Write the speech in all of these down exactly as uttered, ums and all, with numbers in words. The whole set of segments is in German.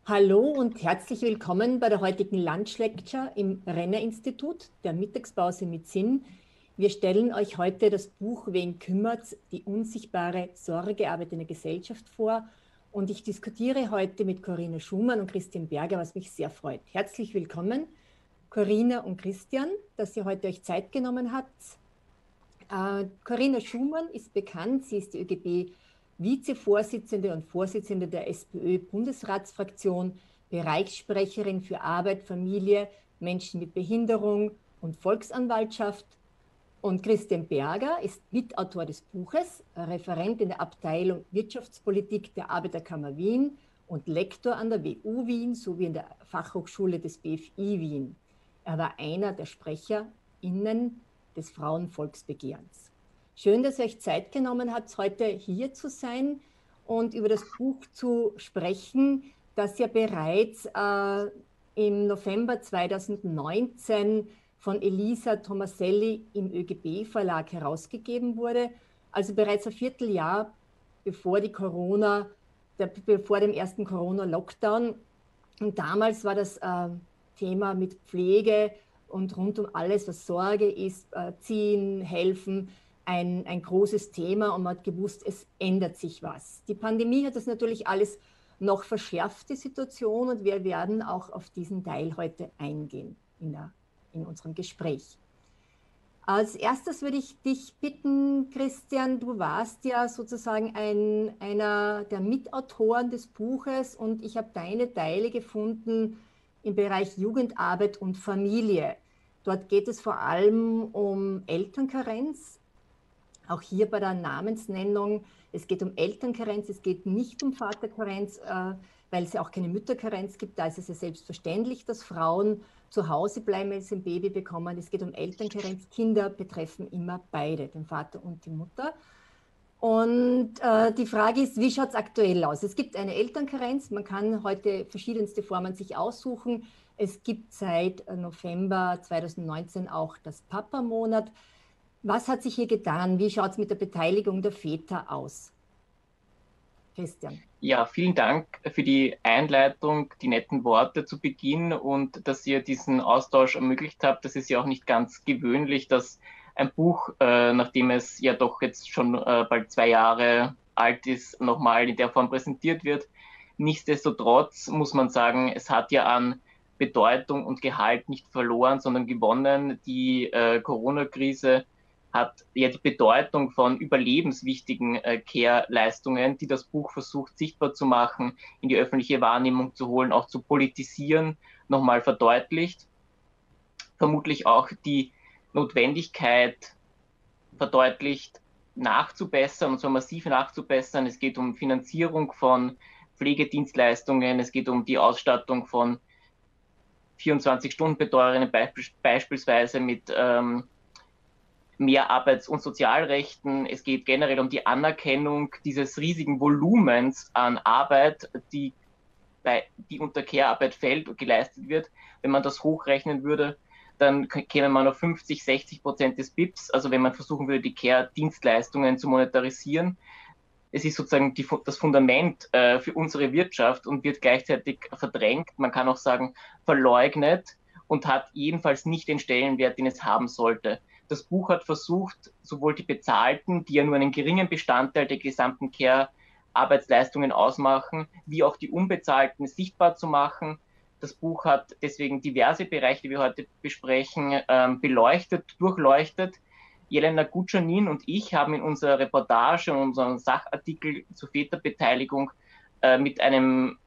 Hallo und herzlich willkommen bei der heutigen Lunch Lecture im Renner-Institut, der Mittagspause mit Sinn. Wir stellen euch heute das Buch Wen kümmert's? Die unsichtbare Sorgearbeit in der Gesellschaft vor. Und ich diskutiere heute mit Corinna Schumann und Christian Berger, was mich sehr freut. Herzlich willkommen, Corinna und Christian, dass ihr heute euch Zeit genommen habt. Äh, Corinna Schumann ist bekannt, sie ist die ÖGB-Vizevorsitzende und Vorsitzende der SPÖ-Bundesratsfraktion, Bereichssprecherin für Arbeit, Familie, Menschen mit Behinderung und Volksanwaltschaft. Und Christian Berger ist Mitautor des Buches, Referent in der Abteilung Wirtschaftspolitik der Arbeiterkammer Wien und Lektor an der W U Wien sowie in der Fachhochschule des B F I Wien. Er war einer der SprecherInnen des Frauenvolksbegehrens. Schön, dass ihr euch Zeit genommen habt, heute hier zu sein und über das Buch zu sprechen, das ja bereits äh, im November zweitausendneunzehn von Elisa Tomaselli im ÖGB-Verlag herausgegeben wurde, also bereits ein Vierteljahr bevor die Corona, der, bevor dem ersten Corona-Lockdown. Und damals war das äh, Thema mit Pflege und rund um alles, was Sorge ist, äh, ziehen, helfen, ein, ein großes Thema und man hat gewusst, es ändert sich was. Die Pandemie hat das natürlich alles noch verschärft, die Situation, und wir werden auch auf diesen Teil heute eingehen in, der, in unserem Gespräch. Als erstes würde ich dich bitten, Christian, du warst ja sozusagen ein, einer der Mitautoren des Buches und ich habe deine Teile gefunden im Bereich Jugendarbeit und Familie. Dort geht es vor allem um Elternkarenz, auch hier bei der Namensnennung. Es geht um Elternkarenz, es geht nicht um Vaterkarenz, äh, weil es ja auch keine Mütterkarenz gibt. Da ist es ja selbstverständlich, dass Frauen zu Hause bleiben, wenn sie ein Baby bekommen. Es geht um Elternkarenz. Kinder betreffen immer beide, den Vater und die Mutter. Und äh, die Frage ist, wie schaut es aktuell aus? Es gibt eine Elternkarenz, man kann heute verschiedenste Formen sich aussuchen. Es gibt seit November zweitausendneunzehn auch das Papa-Monat. Was hat sich hier getan? Wie schaut es mit der Beteiligung der Väter aus? Christian. Ja, vielen Dank für die Einleitung, die netten Worte zu Beginn und dass ihr diesen Austausch ermöglicht habt. Das ist ja auch nicht ganz gewöhnlich, dass ein Buch, äh, nachdem es ja doch jetzt schon äh, bald zwei Jahre alt ist, nochmal in der Form präsentiert wird. Nichtsdestotrotz muss man sagen, es hat ja an Bedeutung und Gehalt nicht verloren, sondern gewonnen. Die äh, Corona-Krise hat ja die Bedeutung von überlebenswichtigen äh, Care-Leistungen, die das Buch versucht sichtbar zu machen, in die öffentliche Wahrnehmung zu holen, auch zu politisieren, nochmal verdeutlicht. Vermutlich auch die Notwendigkeit verdeutlicht, nachzubessern, und zwar massiv nachzubessern. Es geht um Finanzierung von Pflegedienstleistungen, es geht um die Ausstattung von vierundzwanzig-Stunden-Betreuerinnen, beispielsweise mit ähm, mehr Arbeits- und Sozialrechten. Es geht generell um die Anerkennung dieses riesigen Volumens an Arbeit, die, bei, die unter Care-Arbeit fällt und geleistet wird. Wenn man das hochrechnen würde, dann käme man auf fünfzig, sechzig Prozent des B I Ps, also wenn man versuchen würde, die Care-Dienstleistungen zu monetarisieren. Es ist sozusagen die, das Fundament äh, für unsere Wirtschaft und wird gleichzeitig verdrängt, man kann auch sagen verleugnet, und hat jedenfalls nicht den Stellenwert, den es haben sollte. Das Buch hat versucht, sowohl die Bezahlten, die ja nur einen geringen Bestandteil der gesamten Care-Arbeitsleistungen ausmachen, wie auch die Unbezahlten sichtbar zu machen. Das Buch hat deswegen diverse Bereiche, die wir heute besprechen, ähm, beleuchtet, durchleuchtet. Jelena Gutschanin und ich haben in unserer Reportage und unserem Sachartikel zur Väterbeteiligung äh, mit einem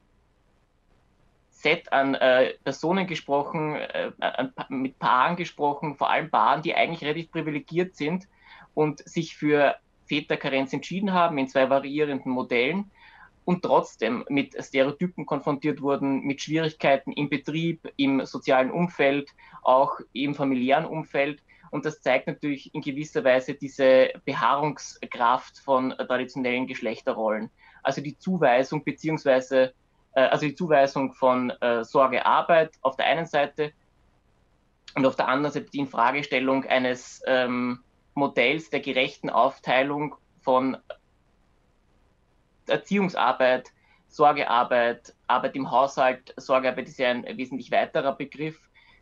Set an äh, Personen gesprochen, äh, an, mit Paaren gesprochen, vor allem Paaren, die eigentlich relativ privilegiert sind und sich für Väterkarenz entschieden haben in zwei variierenden Modellen und trotzdem mit Stereotypen konfrontiert wurden, mit Schwierigkeiten im Betrieb, im sozialen Umfeld, auch im familiären Umfeld. Und das zeigt natürlich in gewisser Weise diese Beharrungskraft von traditionellen Geschlechterrollen. Also die Zuweisung beziehungsweise also die Zuweisung von äh, Sorgearbeit auf der einen Seite und auf der anderen Seite die Infragestellung eines ähm, Modells der gerechten Aufteilung von Erziehungsarbeit Sorgearbeit, Arbeit im Haushalt. Sorgearbeit ist ja ein wesentlich weiterer Begriff.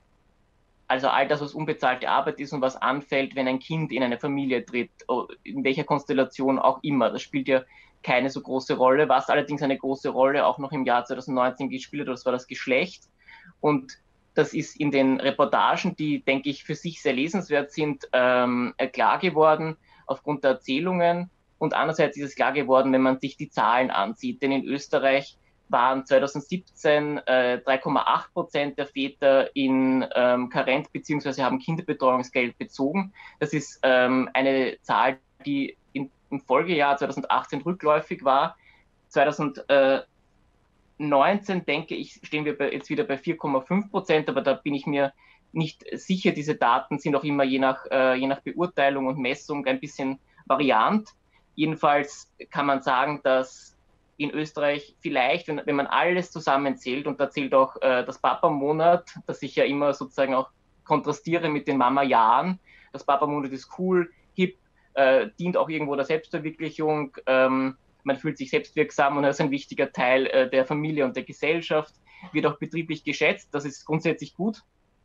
Also all das, was unbezahlte Arbeit ist und was anfällt, wenn ein Kind in eine Familie tritt, in welcher Konstellation auch immer. Das spielt ja keine so große Rolle. Was allerdings eine große Rolle auch noch im Jahr zwanzig neunzehn gespielt hat, das war das Geschlecht. Und das ist in den Reportagen, die, denke ich, für sich sehr lesenswert sind, ähm, klar geworden aufgrund der Erzählungen. Und andererseits ist es klar geworden, wenn man sich die Zahlen ansieht. Denn in Österreich waren zwanzig siebzehn äh, drei Komma acht Prozent der Väter in ähm, Karenz bzw. haben Kinderbetreuungsgeld bezogen. Das ist ähm, eine Zahl, die in, im Folgejahr zwanzig achtzehn rückläufig war. zwanzig neunzehn, denke ich, stehen wir bei, jetzt wieder bei vier Komma fünf Prozent, aber da bin ich mir nicht sicher. Diese Daten sind auch immer je nach, äh, je nach Beurteilung und Messung ein bisschen variant. Jedenfalls kann man sagen, dass in Österreich vielleicht, wenn, wenn man alles zusammenzählt, und da zählt auch äh, das Papa-Monat, das ich ja immer sozusagen auch kontrastiere mit den Mama-Jahren. Das Papa-Monat ist cool, hip, äh, dient auch irgendwo der Selbstverwirklichung. Ähm, man fühlt sich selbstwirksam und er ist ein wichtiger Teil äh, der Familie und der Gesellschaft, wird auch betrieblich geschätzt, das ist grundsätzlich gut.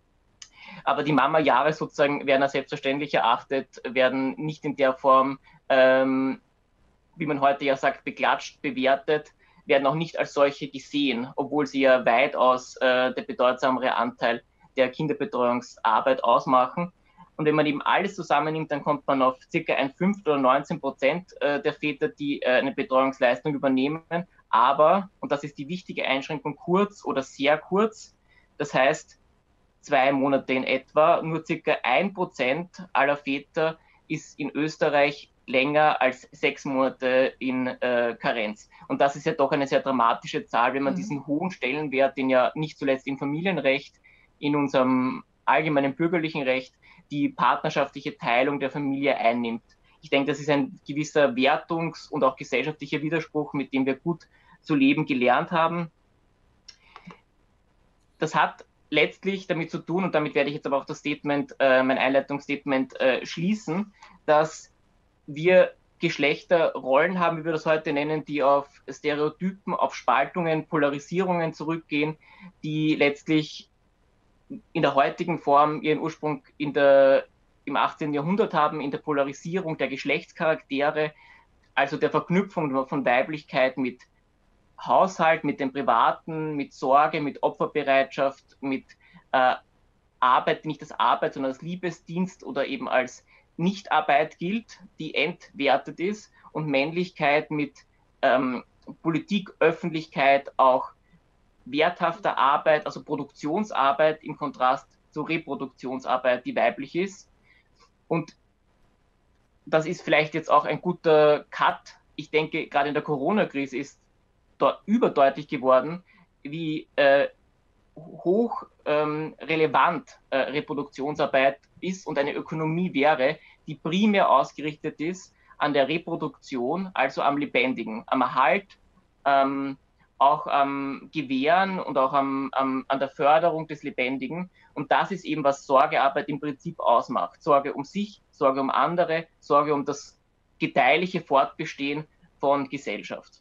Aber die Mama-Jahre sozusagen werden als selbstverständlich erachtet, werden nicht in der Form, ähm, wie man heute ja sagt, beklatscht, bewertet, werden auch nicht als solche gesehen, obwohl sie ja weitaus äh, der bedeutsamere Anteil der Kinderbetreuungsarbeit ausmachen. Und wenn man eben alles zusammennimmt, dann kommt man auf circa ein Fünftel oder neunzehn Prozent äh, der Väter, die äh, eine Betreuungsleistung übernehmen. Aber, und das ist die wichtige Einschränkung, kurz oder sehr kurz, das heißt zwei Monate in etwa, nur circa ein Prozent aller Väter ist in Österreich länger als sechs Monate in äh, Karenz. Und das ist ja doch eine sehr dramatische Zahl, wenn man mhm. diesen hohen Stellenwert, den ja nicht zuletzt im Familienrecht, in unserem allgemeinen bürgerlichen Recht, die partnerschaftliche Teilung der Familie einnimmt. Ich denke, das ist ein gewisser Wertungs- und auch gesellschaftlicher Widerspruch, mit dem wir gut zu leben gelernt haben. Das hat letztlich damit zu tun, und damit werde ich jetzt aber auch das Statement, äh, mein Einleitungsstatement äh, schließen, dass wir Geschlechterrollen haben, wie wir das heute nennen, die auf Stereotypen, auf Spaltungen, Polarisierungen zurückgehen, die letztlich in der heutigen Form ihren Ursprung in der, im achtzehnten Jahrhundert haben, in der Polarisierung der Geschlechtscharaktere, also der Verknüpfung von Weiblichkeit mit Haushalt, mit dem Privaten, mit Sorge, mit Opferbereitschaft, mit äh, Arbeit, nicht als Arbeit, sondern als Liebesdienst oder eben als Nichtarbeit gilt, die entwertet ist, und Männlichkeit mit ähm, Politik, Öffentlichkeit, auch werthafter Arbeit, also Produktionsarbeit im Kontrast zur Reproduktionsarbeit, die weiblich ist. Und das ist vielleicht jetzt auch ein guter Cut. Ich denke, gerade in der Corona-Krise ist dort überdeutlich geworden, wie äh, hoch ähm, relevant äh, Reproduktionsarbeit ist und eine Ökonomie wäre, die primär ausgerichtet ist an der Reproduktion, also am Lebendigen, am Erhalt, ähm, auch am Gewähren und auch am, am, an der Förderung des Lebendigen. Und das ist eben, was Sorgearbeit im Prinzip ausmacht. Sorge um sich, Sorge um andere, Sorge um das gedeihliche Fortbestehen von Gesellschaft.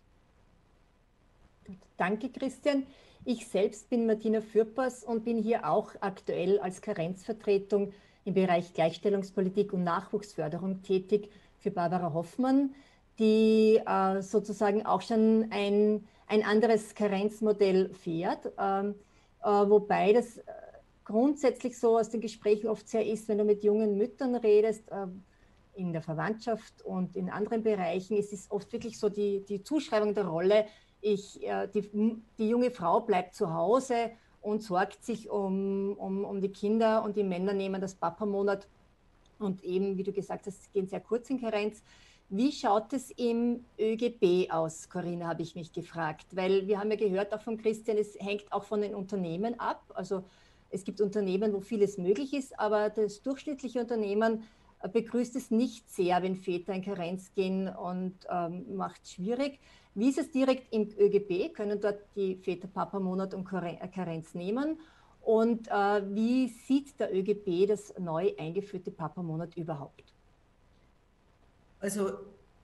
Danke, Christian. Ich selbst bin Martina Fürpers und bin hier auch aktuell als Karenzvertretung im Bereich Gleichstellungspolitik und Nachwuchsförderung tätig für Barbara Hoffmann, die äh, sozusagen auch schon ein, ein anderes Karenzmodell fährt, ähm, äh, wobei das grundsätzlich so aus den Gesprächen oft sehr ist, wenn du mit jungen Müttern redest, äh, in der Verwandtschaft und in anderen Bereichen, ist es oft wirklich so die, die Zuschreibung der Rolle, ich, äh, die, die junge Frau bleibt zu Hause und sorgt sich um, um, um die Kinder, und die Männer nehmen das Papa-Monat und eben, wie du gesagt hast, gehen sehr kurz in Karenz. Wie schaut es im ÖGB aus, Corinna, habe ich mich gefragt, weil wir haben ja gehört auch von Christian, es hängt auch von den Unternehmen ab, also es gibt Unternehmen, wo vieles möglich ist, aber das durchschnittliche Unternehmen begrüßt es nicht sehr, wenn Väter in Karenz gehen, und ähm, macht es schwierig. Wie ist es direkt im ÖGB? Können dort die Väter Papa-Monat und Karenz nehmen? Und äh, wie sieht der ÖGB das neu eingeführte Papa-Monat überhaupt? Also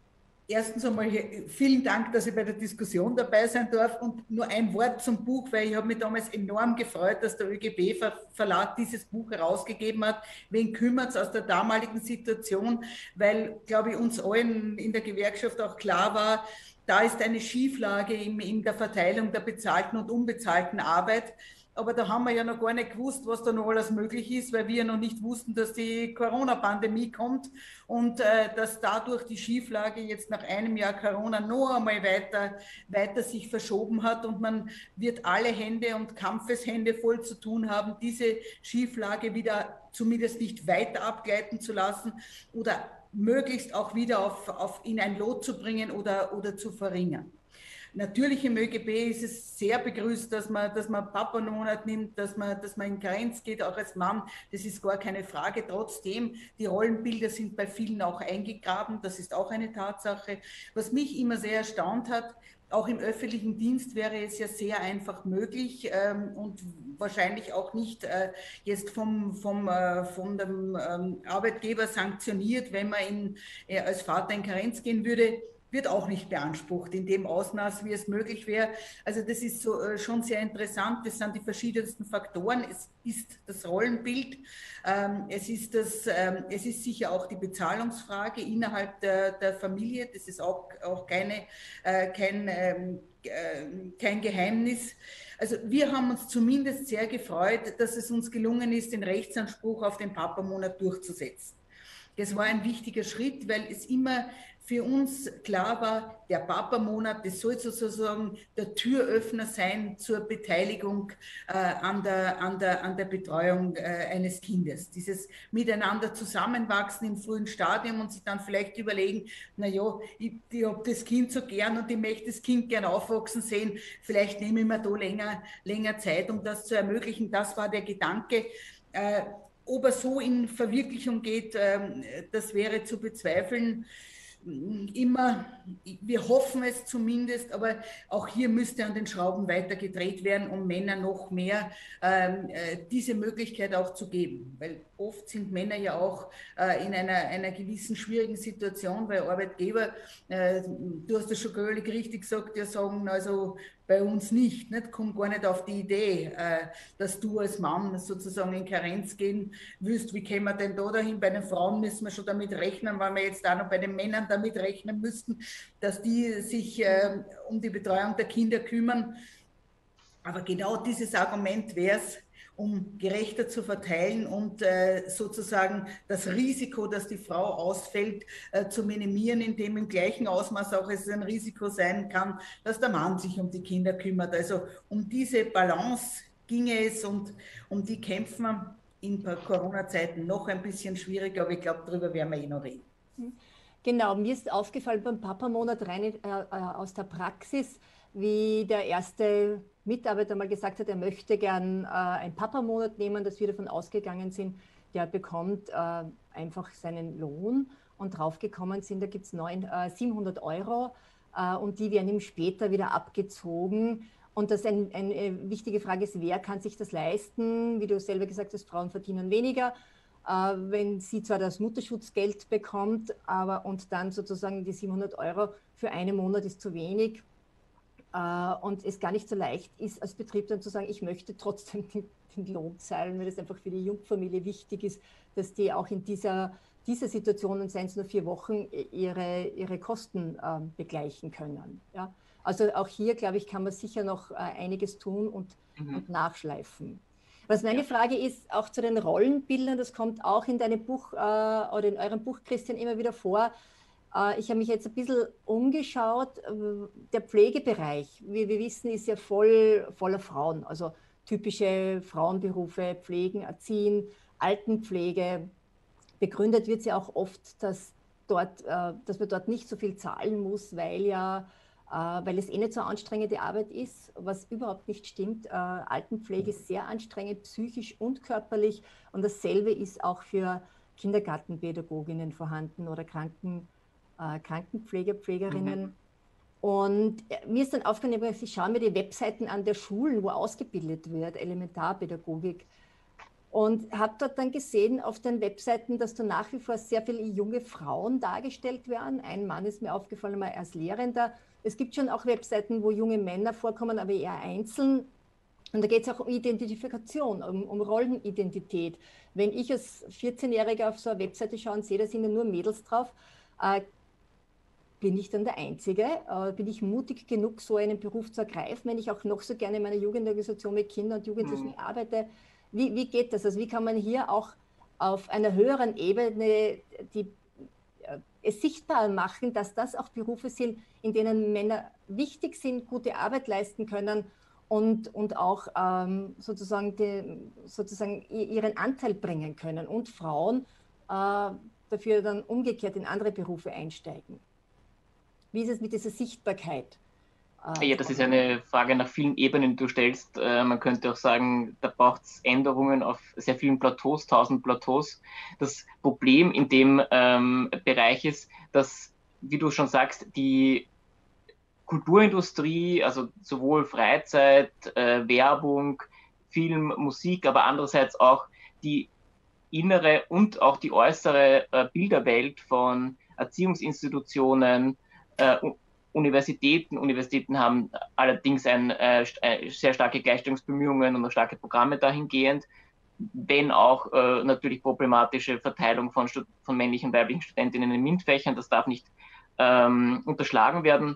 erstens einmal vielen Dank, dass ich bei der Diskussion dabei sein darf und nur ein Wort zum Buch, weil ich habe mich damals enorm gefreut, dass der ÖGB-Verlag dieses Buch herausgegeben hat. Wen kümmert es aus der damaligen Situation, weil, glaube ich, uns allen in der Gewerkschaft auch klar war, da ist eine Schieflage in, in der Verteilung der bezahlten und unbezahlten Arbeit. Aber da haben wir ja noch gar nicht gewusst, was da noch alles möglich ist, weil wir ja noch nicht wussten, dass die Corona-Pandemie kommt und äh, dass dadurch die Schieflage jetzt nach einem Jahr Corona noch einmal weiter, weiter sich verschoben hat und man wird alle Hände und Kampfeshände voll zu tun haben, diese Schieflage wieder zumindest nicht weiter abgleiten zu lassen oder möglichst auch wieder auf, auf in ein Lot zu bringen oder, oder zu verringern. Natürlich im ÖGB ist es sehr begrüßt, dass man, dass man Papa-Monat nimmt, dass man, dass man in Karenz geht, auch als Mann. Das ist gar keine Frage. Trotzdem, die Rollenbilder sind bei vielen auch eingegraben. Das ist auch eine Tatsache. Was mich immer sehr erstaunt hat, auch im öffentlichen Dienst wäre es ja sehr einfach möglich ähm, und wahrscheinlich auch nicht äh, jetzt vom, vom, äh, von dem ähm, Arbeitgeber sanktioniert, wenn man in, äh, als Vater in Karenz gehen würde, wird auch nicht beansprucht in dem Ausmaß, wie es möglich wäre. Also das ist so, äh, schon sehr interessant. Das sind die verschiedensten Faktoren. Es ist das Rollenbild. Ähm, es, ist das, ähm, es ist sicher auch die Bezahlungsfrage innerhalb der, der Familie. Das ist auch, auch keine, äh, kein, ähm, äh, kein Geheimnis. Also wir haben uns zumindest sehr gefreut, dass es uns gelungen ist, den Rechtsanspruch auf den Papa-Monat durchzusetzen. Das war ein wichtiger Schritt, weil es immer für uns klar war, der Papa-Monat, das soll sozusagen der Türöffner sein zur Beteiligung äh, an, der, an, der, an der Betreuung äh, eines Kindes. Dieses Miteinander zusammenwachsen im frühen Stadium und sich dann vielleicht überlegen, naja, ich, ich habe das Kind so gern und ich möchte das Kind gern aufwachsen sehen, vielleicht nehme ich mir da länger, länger Zeit, um das zu ermöglichen. Das war der Gedanke. Äh, Ob er so in Verwirklichung geht, das wäre zu bezweifeln. Immer, wir hoffen es zumindest, aber auch hier müsste an den Schrauben weiter gedreht werden, um Männern noch mehr äh, diese Möglichkeit auch zu geben. Weil oft sind Männer ja auch äh, in einer, einer gewissen schwierigen Situation, weil Arbeitgeber, äh, du hast das schon völlig richtig gesagt, ja sagen, also bei uns nicht, nicht, kommt gar nicht auf die Idee, äh, dass du als Mann sozusagen in Karenz gehen willst. Wie kämen wir denn da dahin? Bei den Frauen müssen wir schon damit rechnen, weil wir jetzt auch noch bei den Männern damit rechnen müssten, dass die sich äh, um die Betreuung der Kinder kümmern. Aber genau dieses Argument wäre es, um gerechter zu verteilen und äh, sozusagen das Risiko, dass die Frau ausfällt, äh, zu minimieren, indem im gleichen Ausmaß auch es ein Risiko sein kann, dass der Mann sich um die Kinder kümmert. Also um diese Balance ginge es und um die kämpfen wir in Corona-Zeiten noch ein bisschen schwieriger, aber ich glaube, darüber werden wir eh noch reden. Genau, mir ist aufgefallen beim Papa-Monat rein äh, aus der Praxis, wie der erste Mitarbeiter mal gesagt hat, er möchte gern äh, einen Papa-Monat nehmen, dass wir davon ausgegangen sind, der bekommt äh, einfach seinen Lohn und draufgekommen sind, da gibt es äh, siebenhundert Euro äh, und die werden ihm später wieder abgezogen. Und das ein, eine wichtige Frage ist, wer kann sich das leisten? Wie du selber gesagt hast, Frauen verdienen weniger. Äh, wenn sie zwar das Mutterschutzgeld bekommt, aber und dann sozusagen die siebenhundert Euro für einen Monat ist zu wenig äh, und es gar nicht so leicht ist, als Betrieb dann zu sagen, ich möchte trotzdem den, den Lohn zahlen, weil es einfach für die Jungfamilie wichtig ist, dass die auch in dieser, dieser Situation, und seien es nur vier Wochen, ihre, ihre Kosten äh, begleichen können. Ja? Also auch hier, glaube ich, kann man sicher noch äh, einiges tun und, mhm. und nachschleifen. Was meine ja. Frage ist, auch zu den Rollenbildern, das kommt auch in deinem Buch äh, oder in eurem Buch, Christian, immer wieder vor. Äh, ich habe mich jetzt ein bisschen umgeschaut. Äh, der Pflegebereich, wie wir wissen, ist ja voll, voller Frauen. Also typische Frauenberufe, Pflegen, Erziehen, Altenpflege. Begründet wird ja auch oft, dass, dort, äh, dass man dort nicht so viel zahlen muss, weil ja weil es eh nicht so anstrengende Arbeit ist, was überhaupt nicht stimmt. Äh, Altenpflege ist sehr anstrengend, psychisch und körperlich. Und dasselbe ist auch für Kindergartenpädagoginnen vorhanden oder Kranken, äh, Krankenpfleger, Pflegerinnen. Mhm. Und mir ist dann aufgefallen, ich schaue mir die Webseiten an der Schulen, wo ausgebildet wird, Elementarpädagogik. Und habe dort dann gesehen auf den Webseiten, dass da nach wie vor sehr viele junge Frauen dargestellt werden. Ein Mann ist mir aufgefallen, mal als Lehrender. Es gibt schon auch Webseiten, wo junge Männer vorkommen, aber eher einzeln. Und da geht es auch um Identifikation, um, um Rollenidentität. Wenn ich als vierzehnjähriger auf so eine Webseite schaue und sehe, da sind ja nur Mädels drauf, äh, bin ich dann der Einzige? Äh, bin ich mutig genug, so einen Beruf zu ergreifen, wenn ich auch noch so gerne in meiner Jugendorganisation mit Kindern und Jugendlichen mhm. arbeite? Wie, wie geht das? Also wie kann man hier auch auf einer höheren Ebene die, äh, es sichtbar machen, dass das auch Berufe sind, in denen Männer wichtig sind, gute Arbeit leisten können und, und auch ähm, sozusagen, die, sozusagen ihren Anteil bringen können und Frauen äh, dafür dann umgekehrt in andere Berufe einsteigen? Wie ist es mit dieser Sichtbarkeit? Ja, das ist eine Frage nach vielen Ebenen, die du stellst. Äh, man könnte auch sagen, da braucht es Änderungen auf sehr vielen Plateaus, tausend Plateaus. Das Problem in dem ähm, Bereich ist, dass, wie du schon sagst, die Kulturindustrie, also sowohl Freizeit, äh, Werbung, Film, Musik, aber andererseits auch die innere und auch die äußere äh, Bilderwelt von Erziehungsinstitutionen, äh, Universitäten. Universitäten haben allerdings ein, äh, sehr starke Gleichstellungsbemühungen und starke Programme dahingehend, wenn auch äh, natürlich problematische Verteilung von, von männlichen und weiblichen Studentinnen in MINT-Fächern. Das darf nicht ähm, unterschlagen werden.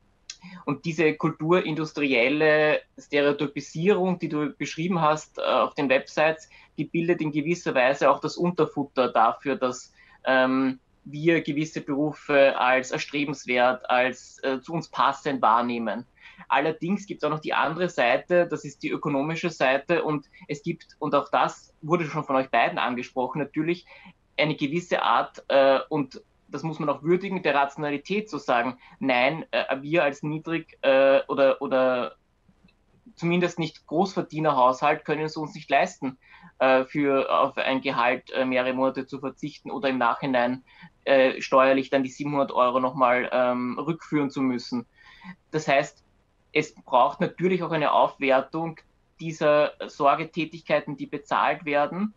Und diese kulturindustrielle Stereotypisierung, die du beschrieben hast äh, auf den Websites, die bildet in gewisser Weise auch das Unterfutter dafür, dass ähm, wir gewisse Berufe als erstrebenswert, als äh, zu uns passend wahrnehmen. Allerdings gibt es auch noch die andere Seite, das ist die ökonomische Seite, und es gibt, und auch das wurde schon von euch beiden angesprochen, natürlich eine gewisse Art äh, und das muss man auch würdigen, der Rationalität zu sagen, nein, äh, wir als niedrig äh, oder, oder zumindest nicht Großverdienerhaushalt können es uns nicht leisten, äh, für auf ein Gehalt äh, mehrere Monate zu verzichten oder im Nachhinein äh, steuerlich dann die siebenhundert Euro nochmal ähm, rückführen zu müssen. Das heißt, es braucht natürlich auch eine Aufwertung dieser Sorgetätigkeiten, die bezahlt werden.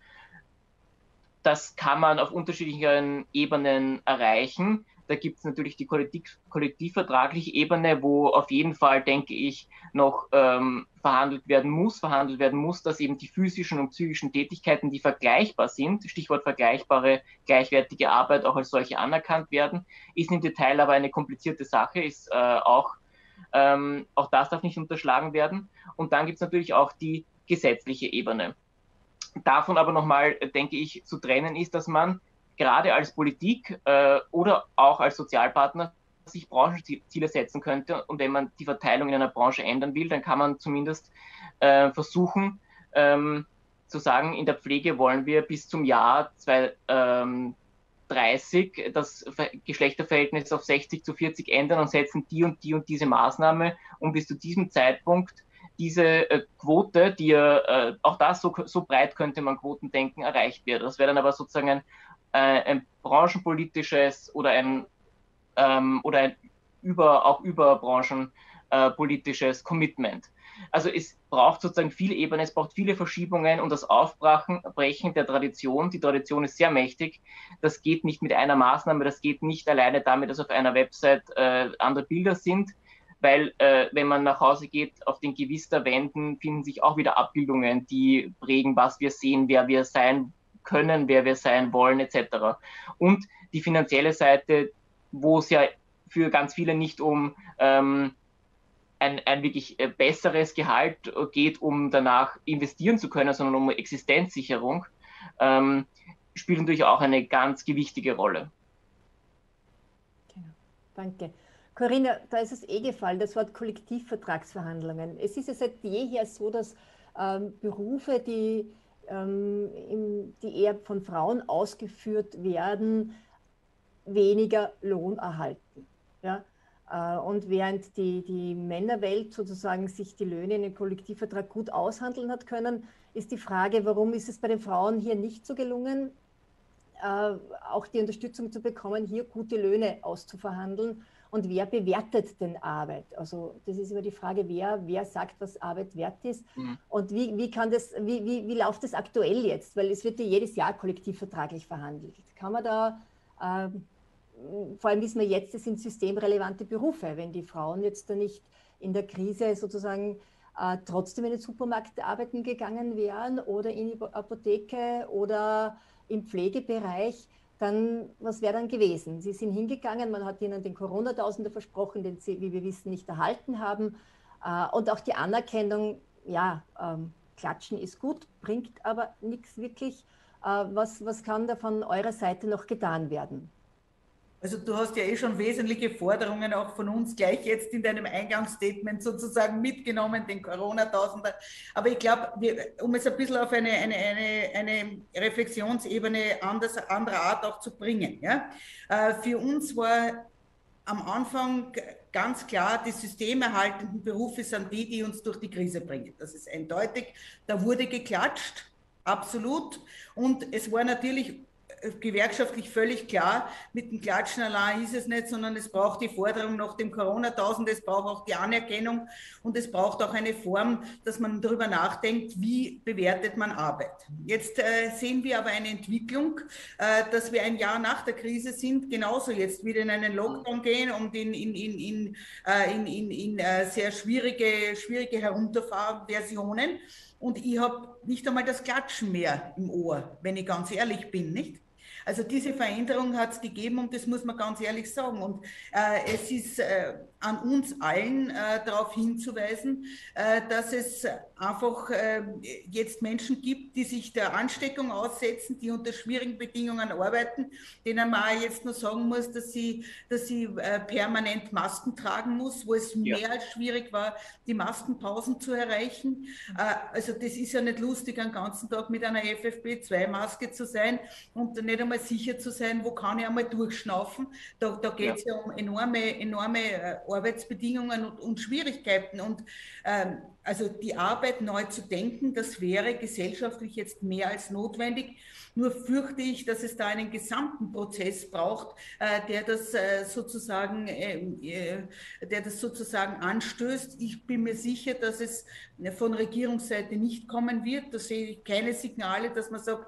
Das kann man auf unterschiedlichen Ebenen erreichen. Da gibt es natürlich die kollektiv, kollektivvertragliche Ebene, wo auf jeden Fall, denke ich, noch ähm, verhandelt werden muss, verhandelt werden muss, dass eben die physischen und psychischen Tätigkeiten, die vergleichbar sind, Stichwort vergleichbare, gleichwertige Arbeit auch als solche anerkannt werden, ist im Detail aber eine komplizierte Sache, ist äh, auch, ähm, auch das darf nicht unterschlagen werden. Und dann gibt es natürlich auch die gesetzliche Ebene. Davon aber nochmal, denke ich, zu trennen ist, dass man gerade als Politik äh, oder auch als Sozialpartner sich Branchenziele setzen könnte. Und wenn man die Verteilung in einer Branche ändern will, dann kann man zumindest äh, versuchen, ähm, zu sagen, in der Pflege wollen wir bis zum Jahr zweitausenddreißig das Geschlechterverhältnis auf sechzig zu vierzig ändern und setzen die und die und diese Maßnahme, um bis zu diesem Zeitpunkt diese äh, Quote, die ja, äh, auch das, so, so breit könnte man Quotendenken, erreicht wird. Das wäre dann aber sozusagen ein, äh, ein branchenpolitisches oder ein, ähm, oder ein über, auch überbranchenpolitisches äh, Commitment. Also es braucht sozusagen viele Ebenen, es braucht viele Verschiebungen und das Aufbrechen der Tradition. Die Tradition ist sehr mächtig. Das geht nicht mit einer Maßnahme, das geht nicht alleine damit, dass auf einer Website äh, andere Bilder sind, weil äh, wenn man nach Hause geht, auf den Gewisterwänden finden sich auch wieder Abbildungen, die prägen, was wir sehen, wer wir sein können, wer wir sein wollen, et cetera. Und die finanzielle Seite, wo es ja für ganz viele nicht um ähm, ein, ein wirklich besseres Gehalt geht, um danach investieren zu können, sondern um Existenzsicherung, ähm, spielt natürlich auch eine ganz gewichtige Rolle. Genau. Danke. Corinna, da ist es eh gefallen, das Wort Kollektivvertragsverhandlungen. Es ist ja seit jeher so, dass ähm, Berufe, die, ähm, im, die eher von Frauen ausgeführt werden, weniger Lohn erhalten. Ja? Äh, und während die, die Männerwelt sozusagen sich die Löhne in einem Kollektivvertrag gut aushandeln hat können, ist die Frage, warum ist es bei den Frauen hier nicht so gelungen, äh, auch die Unterstützung zu bekommen, hier gute Löhne auszuverhandeln. und wer bewertet denn Arbeit? Also das ist immer die Frage, wer, wer sagt, was Arbeit wert ist mhm. und wie, wie, kann das, wie, wie, wie läuft das aktuell jetzt? Weil es wird ja jedes Jahr kollektivvertraglich verhandelt. Kann man da, äh, vor allem wissen wir jetzt, das sind systemrelevante Berufe, wenn die Frauen jetzt da nicht in der Krise sozusagen äh, trotzdem in den Supermarkt arbeiten gegangen wären oder in die Apotheke oder im Pflegebereich, dann, was wäre dann gewesen? Sie sind hingegangen, man hat ihnen den Corona-Tausender versprochen, den sie, wie wir wissen, nicht erhalten haben. Äh, und auch die Anerkennung, ja, ähm, klatschen ist gut, bringt aber nichts wirklich. Äh, was, was kann da von eurer Seite noch getan werden? Also du hast ja eh schon wesentliche Forderungen auch von uns gleich jetzt in deinem Eingangsstatement sozusagen mitgenommen, den Corona-Tausender. Aber ich glaube, um es ein bisschen auf eine, eine, eine, eine Reflexionsebene anders, anderer Art auch zu bringen. Ja? Für uns war am Anfang ganz klar, die systemerhaltenden Berufe sind die, die uns durch die Krise bringen. Das ist eindeutig. Da wurde geklatscht, absolut. Und es war natürlich gewerkschaftlich völlig klar, mit dem Klatschen allein ist es nicht, sondern es braucht die Forderung nach dem Corona-Tausend, es braucht auch die Anerkennung und es braucht auch eine Form, dass man darüber nachdenkt, wie bewertet man Arbeit. Jetzt äh, sehen wir aber eine Entwicklung, äh, dass wir ein Jahr nach der Krise sind, genauso jetzt wieder in einen Lockdown gehen und in, in, in, in, äh, in, in, in äh, sehr schwierige, schwierige Herunterfahrversionen. Und ich habe nicht einmal das Klatschen mehr im Ohr, wenn ich ganz ehrlich bin, nicht? Also diese Veränderung hat es gegeben und das muss man ganz ehrlich sagen. Und äh, es ist äh, an uns allen äh, darauf hinzuweisen, äh, dass es einfach äh, jetzt Menschen gibt, die sich der Ansteckung aussetzen, die unter schwierigen Bedingungen arbeiten, denen man jetzt nur sagen muss, dass sie, dass sie äh, permanent Masken tragen muss, wo es ja. mehr als schwierig war, die Maskenpausen zu erreichen. Äh, also das ist ja nicht lustig, einen ganzen Tag mit einer F F P zwei Maske zu sein und nicht einmal sicher zu sein, wo kann ich einmal durchschnaufen. Da, da geht es ja. ja um enorme, enorme äh, Arbeitsbedingungen und, und Schwierigkeiten. Und ähm, also die Arbeit neu zu denken, das wäre gesellschaftlich jetzt mehr als notwendig. Nur fürchte ich, dass es da einen gesamten Prozess braucht, äh, der das äh, sozusagen, äh, der das sozusagen anstößt. Ich bin mir sicher, dass es von Regierungsseite nicht kommen wird. Da sehe ich keine Signale, dass man sagt,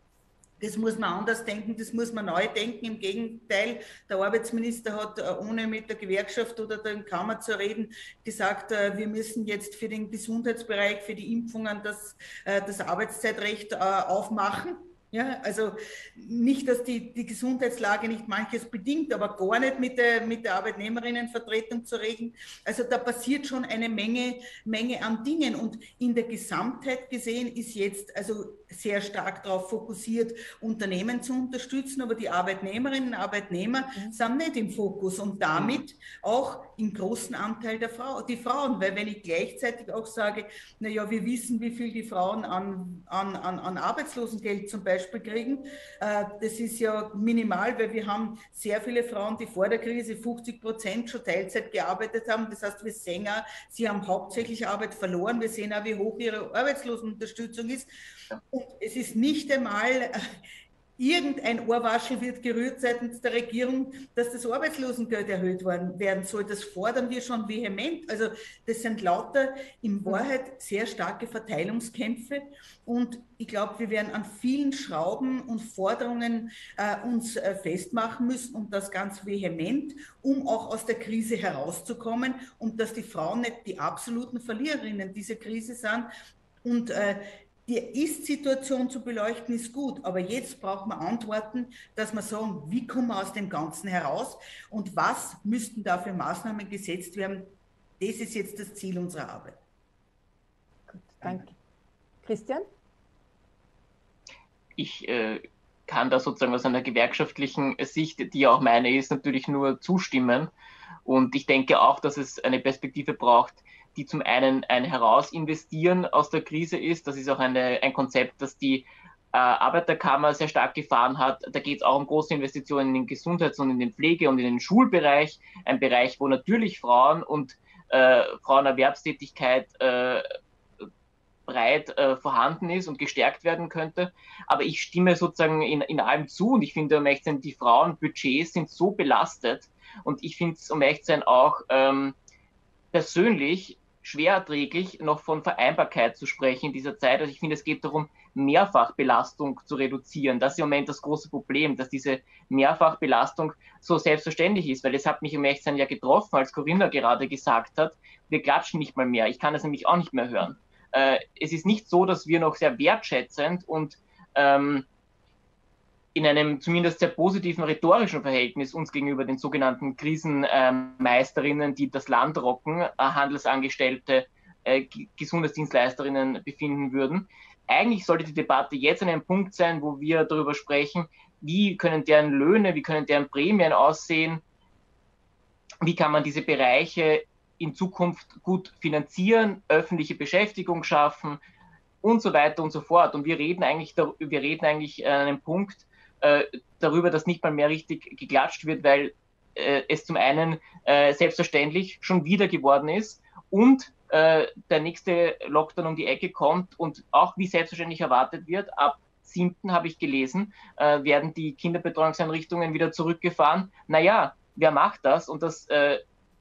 das muss man anders denken, das muss man neu denken. Im Gegenteil, der Arbeitsminister hat, ohne mit der Gewerkschaft oder der Kammer zu reden, gesagt, wir müssen jetzt für den Gesundheitsbereich, für die Impfungen das, das Arbeitszeitrecht aufmachen. Ja, also nicht, dass die, die Gesundheitslage nicht manches bedingt, aber gar nicht mit der, mit der Arbeitnehmerinnenvertretung zu reden. Also da passiert schon eine Menge, Menge an Dingen und in der Gesamtheit gesehen ist jetzt also sehr stark darauf fokussiert, Unternehmen zu unterstützen, aber die Arbeitnehmerinnen und Arbeitnehmer mhm. sind nicht im Fokus und damit auch im großen Anteil der Frau, die Frauen, weil wenn ich gleichzeitig auch sage, naja, wir wissen, wie viel die Frauen an, an, an, an Arbeitslosengeld zum Beispiel kriegen. Das ist ja minimal, weil wir haben sehr viele Frauen, die vor der Krise fünfzig Prozent schon Teilzeit gearbeitet haben. Das heißt, wir sehen auch, sie haben hauptsächlich Arbeit verloren. Wir sehen auch, wie hoch ihre Arbeitslosenunterstützung ist. Und es ist nicht einmal irgendein Ohrwaschel wird gerührt seitens der Regierung, dass das Arbeitslosengeld erhöht werden soll. Das fordern wir schon vehement. Also das sind lauter in Wahrheit sehr starke Verteilungskämpfe. Und ich glaube, wir werden an vielen Schrauben und Forderungen äh, uns äh, festmachen müssen und das ganz vehement, um auch aus der Krise herauszukommen und dass die Frauen nicht die absoluten Verliererinnen dieser Krise sind. Und äh, die Ist-Situation zu beleuchten ist gut, aber jetzt braucht man Antworten, dass man sagen, wie kommen wir aus dem Ganzen heraus und was müssten da für Maßnahmen gesetzt werden. Das ist jetzt das Ziel unserer Arbeit. Gut, danke. Christian? Ich äh, kann da sozusagen aus einer gewerkschaftlichen Sicht, die ja auch meine ist, natürlich nur zustimmen. Und ich denke auch, dass es eine Perspektive braucht, die zum einen ein Herausinvestieren aus der Krise ist. Das ist auch eine, ein Konzept, das die äh, Arbeiterkammer sehr stark gefahren hat. Da geht es auch um große Investitionen in den Gesundheits- und in den Pflege- und in den Schulbereich. Ein Bereich, wo natürlich Frauen und äh, Frauenerwerbstätigkeit äh, breit äh, vorhanden ist und gestärkt werden könnte. Aber ich stimme sozusagen in, in allem zu und ich finde, um ehrlich zu sein, die Frauenbudgets sind so belastet und ich finde es, um ehrlich zu sein, auch ähm, persönlich schwer erträglich, noch von Vereinbarkeit zu sprechen in dieser Zeit. Also ich finde, es geht darum, Mehrfachbelastung zu reduzieren. Das ist im Moment das große Problem, dass diese Mehrfachbelastung so selbstverständlich ist, weil es hat mich im Echtsein ja getroffen, als Corinna gerade gesagt hat, wir klatschen nicht mal mehr. Ich kann das nämlich auch nicht mehr hören. Äh, es ist nicht so, dass wir noch sehr wertschätzend und ähm, in einem zumindest sehr positiven rhetorischen Verhältnis uns gegenüber den sogenannten Krisenmeisterinnen, äh, die das Land rocken, äh, Handelsangestellte, äh, Gesundheitsdienstleisterinnen befinden würden. Eigentlich sollte die Debatte jetzt an einem Punkt sein, wo wir darüber sprechen, wie können deren Löhne, wie können deren Prämien aussehen, wie kann man diese Bereiche in Zukunft gut finanzieren, öffentliche Beschäftigung schaffen und so weiter und so fort. Und wir reden eigentlich, wir reden eigentlich an einem Punkt, darüber, dass nicht mal mehr richtig geklatscht wird, weil äh, es zum einen äh, selbstverständlich schon wieder geworden ist und äh, der nächste Lockdown um die Ecke kommt und auch wie selbstverständlich erwartet wird, ab siebten habe ich gelesen, äh, werden die Kinderbetreuungseinrichtungen wieder zurückgefahren. Naja, wer macht das? Und das äh,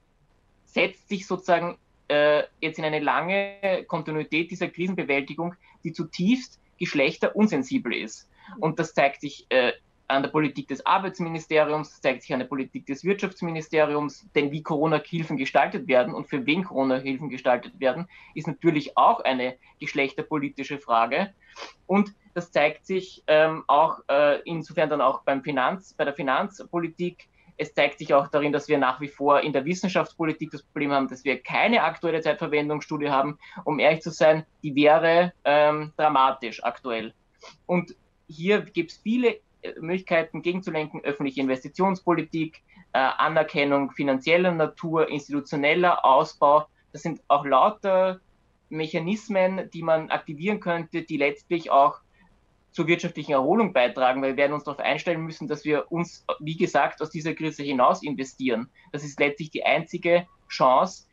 setzt sich sozusagen äh, jetzt in eine lange Kontinuität dieser Krisenbewältigung, die zutiefst geschlechterunsensibel ist. Und das zeigt sich äh, an der Politik des Arbeitsministeriums, das zeigt sich an der Politik des Wirtschaftsministeriums, denn wie Corona-Hilfen gestaltet werden und für wen Corona-Hilfen gestaltet werden, ist natürlich auch eine geschlechterpolitische Frage. Und das zeigt sich ähm, auch äh, insofern dann auch beim Finanz, bei der Finanzpolitik. Es zeigt sich auch darin, dass wir nach wie vor in der Wissenschaftspolitik das Problem haben, dass wir keine aktuelle Zeitverwendungsstudie haben. Um ehrlich zu sein, die wäre ähm, dramatisch aktuell. Und hier gibt es viele Möglichkeiten gegenzulenken, öffentliche Investitionspolitik, äh, Anerkennung finanzieller Natur, institutioneller Ausbau. Das sind auch lauter Mechanismen, die man aktivieren könnte, die letztlich auch zur wirtschaftlichen Erholung beitragen, weil wir werden uns darauf einstellen müssen, dass wir uns, wie gesagt, aus dieser Krise hinaus investieren. Das ist letztlich die einzige Chance.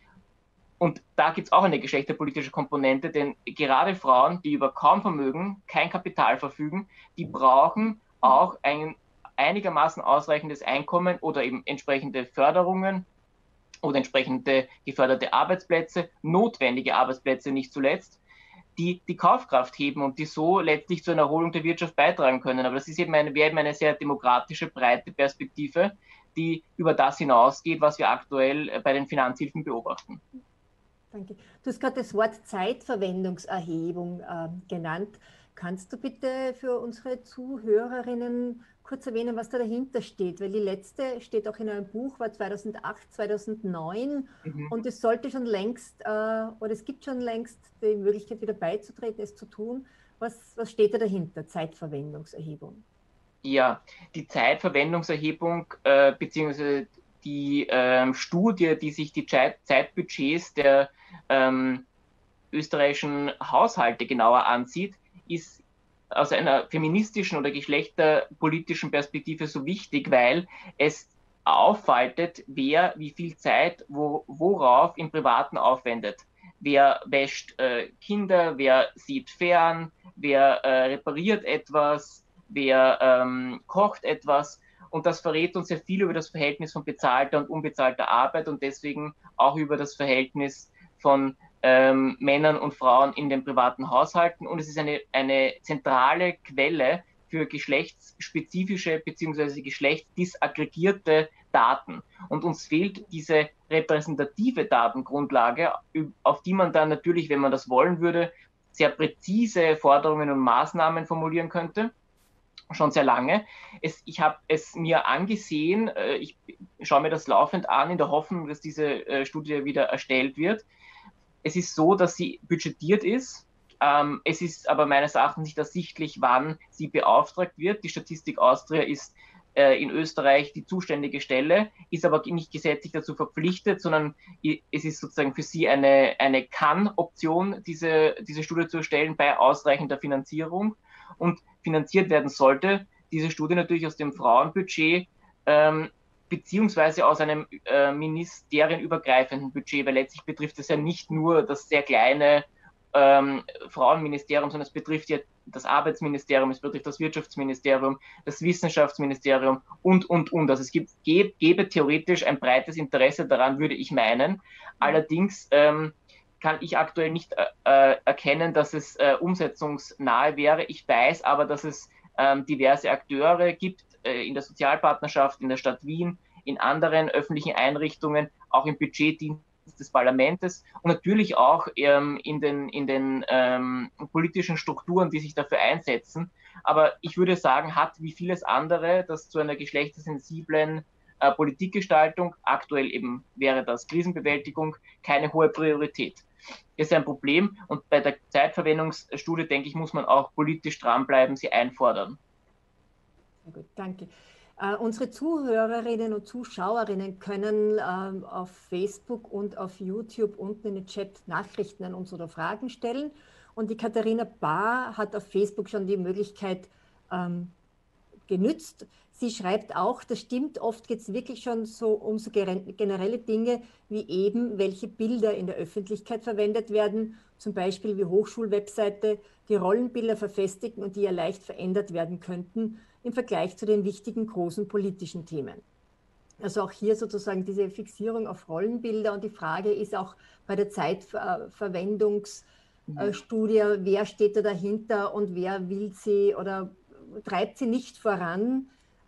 Und da gibt es auch eine geschlechterpolitische Komponente, denn gerade Frauen, die über kaum Vermögen, kein Kapital verfügen, die brauchen auch ein einigermaßen ausreichendes Einkommen oder eben entsprechende Förderungen oder entsprechende geförderte Arbeitsplätze, notwendige Arbeitsplätze nicht zuletzt, die die Kaufkraft heben und die so letztlich zur Erholung der Wirtschaft beitragen können. Aber das ist eben eine, wäre eben eine sehr demokratische, breite Perspektive, die über das hinausgeht, was wir aktuell bei den Finanzhilfen beobachten. Danke. Du hast gerade das Wort Zeitverwendungserhebung äh, genannt. Kannst du bitte für unsere Zuhörerinnen kurz erwähnen, was da dahinter steht? Weil die letzte steht auch in einem Buch, war zweitausendacht, zweitausendneun mhm. und es sollte schon längst, äh, oder es gibt schon längst die Möglichkeit, wieder beizutreten, es zu tun. Was, was steht da dahinter, Zeitverwendungserhebung? Ja, die Zeitverwendungserhebung äh, beziehungsweise die ähm, Studie, die sich die Zeitbudgets der ähm, österreichischen Haushalte genauer ansieht, ist aus einer feministischen oder geschlechterpolitischen Perspektive so wichtig, weil es auffaltet, wer wie viel Zeit wo, worauf im Privaten aufwendet. Wer wäscht äh, Kinder, wer sieht fern, wer äh, repariert etwas, wer ähm, kocht etwas. Und das verrät uns sehr viel über das Verhältnis von bezahlter und unbezahlter Arbeit und deswegen auch über das Verhältnis von ähm, Männern und Frauen in den privaten Haushalten. Und es ist eine, eine zentrale Quelle für geschlechtsspezifische bzw. geschlechtsdisaggregierte Daten. Und uns fehlt diese repräsentative Datengrundlage, auf die man dann natürlich, wenn man das wollen würde, sehr präzise Forderungen und Maßnahmen formulieren könnte. Schon sehr lange. Es, ich habe es mir angesehen, äh, ich schaue mir das laufend an, in der Hoffnung, dass diese äh, Studie wieder erstellt wird. Es ist so, dass sie budgetiert ist. Ähm, es ist aber meines Erachtens nicht ersichtlich, wann sie beauftragt wird. Die Statistik Austria ist äh, in Österreich die zuständige Stelle, ist aber nicht gesetzlich dazu verpflichtet, sondern es ist sozusagen für sie eine, eine Kann-Option, diese, diese Studie zu erstellen bei ausreichender Finanzierung. Und finanziert werden sollte diese Studie natürlich aus dem Frauenbudget ähm, beziehungsweise aus einem äh, ministerienübergreifenden Budget, weil letztlich betrifft es ja nicht nur das sehr kleine ähm, Frauenministerium, sondern es betrifft ja das Arbeitsministerium, es betrifft das Wirtschaftsministerium, das Wissenschaftsministerium und, und, und. Also es gibt, gäbe, gäbe theoretisch ein breites Interesse daran, würde ich meinen. Allerdings ähm, kann ich aktuell nicht äh, erkennen, dass es äh, umsetzungsnahe wäre. Ich weiß aber, dass es ähm, diverse Akteure gibt äh, in der Sozialpartnerschaft, in der Stadt Wien, in anderen öffentlichen Einrichtungen, auch im Budgetdienst des Parlaments und natürlich auch ähm, in den, in den ähm, politischen Strukturen, die sich dafür einsetzen. Aber ich würde sagen, hat wie vieles andere, das zu einer geschlechtersensiblen äh, Politikgestaltung, aktuell eben wäre das Krisenbewältigung, keine hohe Priorität. Das ist ein Problem und bei der Zeitverwendungsstudie, denke ich, muss man auch politisch dranbleiben, sie einfordern. Sehr gut, danke. Uh, unsere Zuhörerinnen und Zuschauerinnen können uh, auf Facebook und auf YouTube unten in den Chat Nachrichten an uns oder Fragen stellen. Und die Katharina Bahr hat auf Facebook schon die Möglichkeit ähm, genützt. Sie schreibt auch, das stimmt, oft geht es wirklich schon so um so generelle Dinge, wie eben, welche Bilder in der Öffentlichkeit verwendet werden, zum Beispiel wie Hochschulwebseite, die Rollenbilder verfestigen und die ja leicht verändert werden könnten, im Vergleich zu den wichtigen großen politischen Themen. Also auch hier sozusagen diese Fixierung auf Rollenbilder und die Frage ist auch bei der Zeitverwendungsstudie, wer steht da dahinter und wer will sie oder treibt sie nicht voran,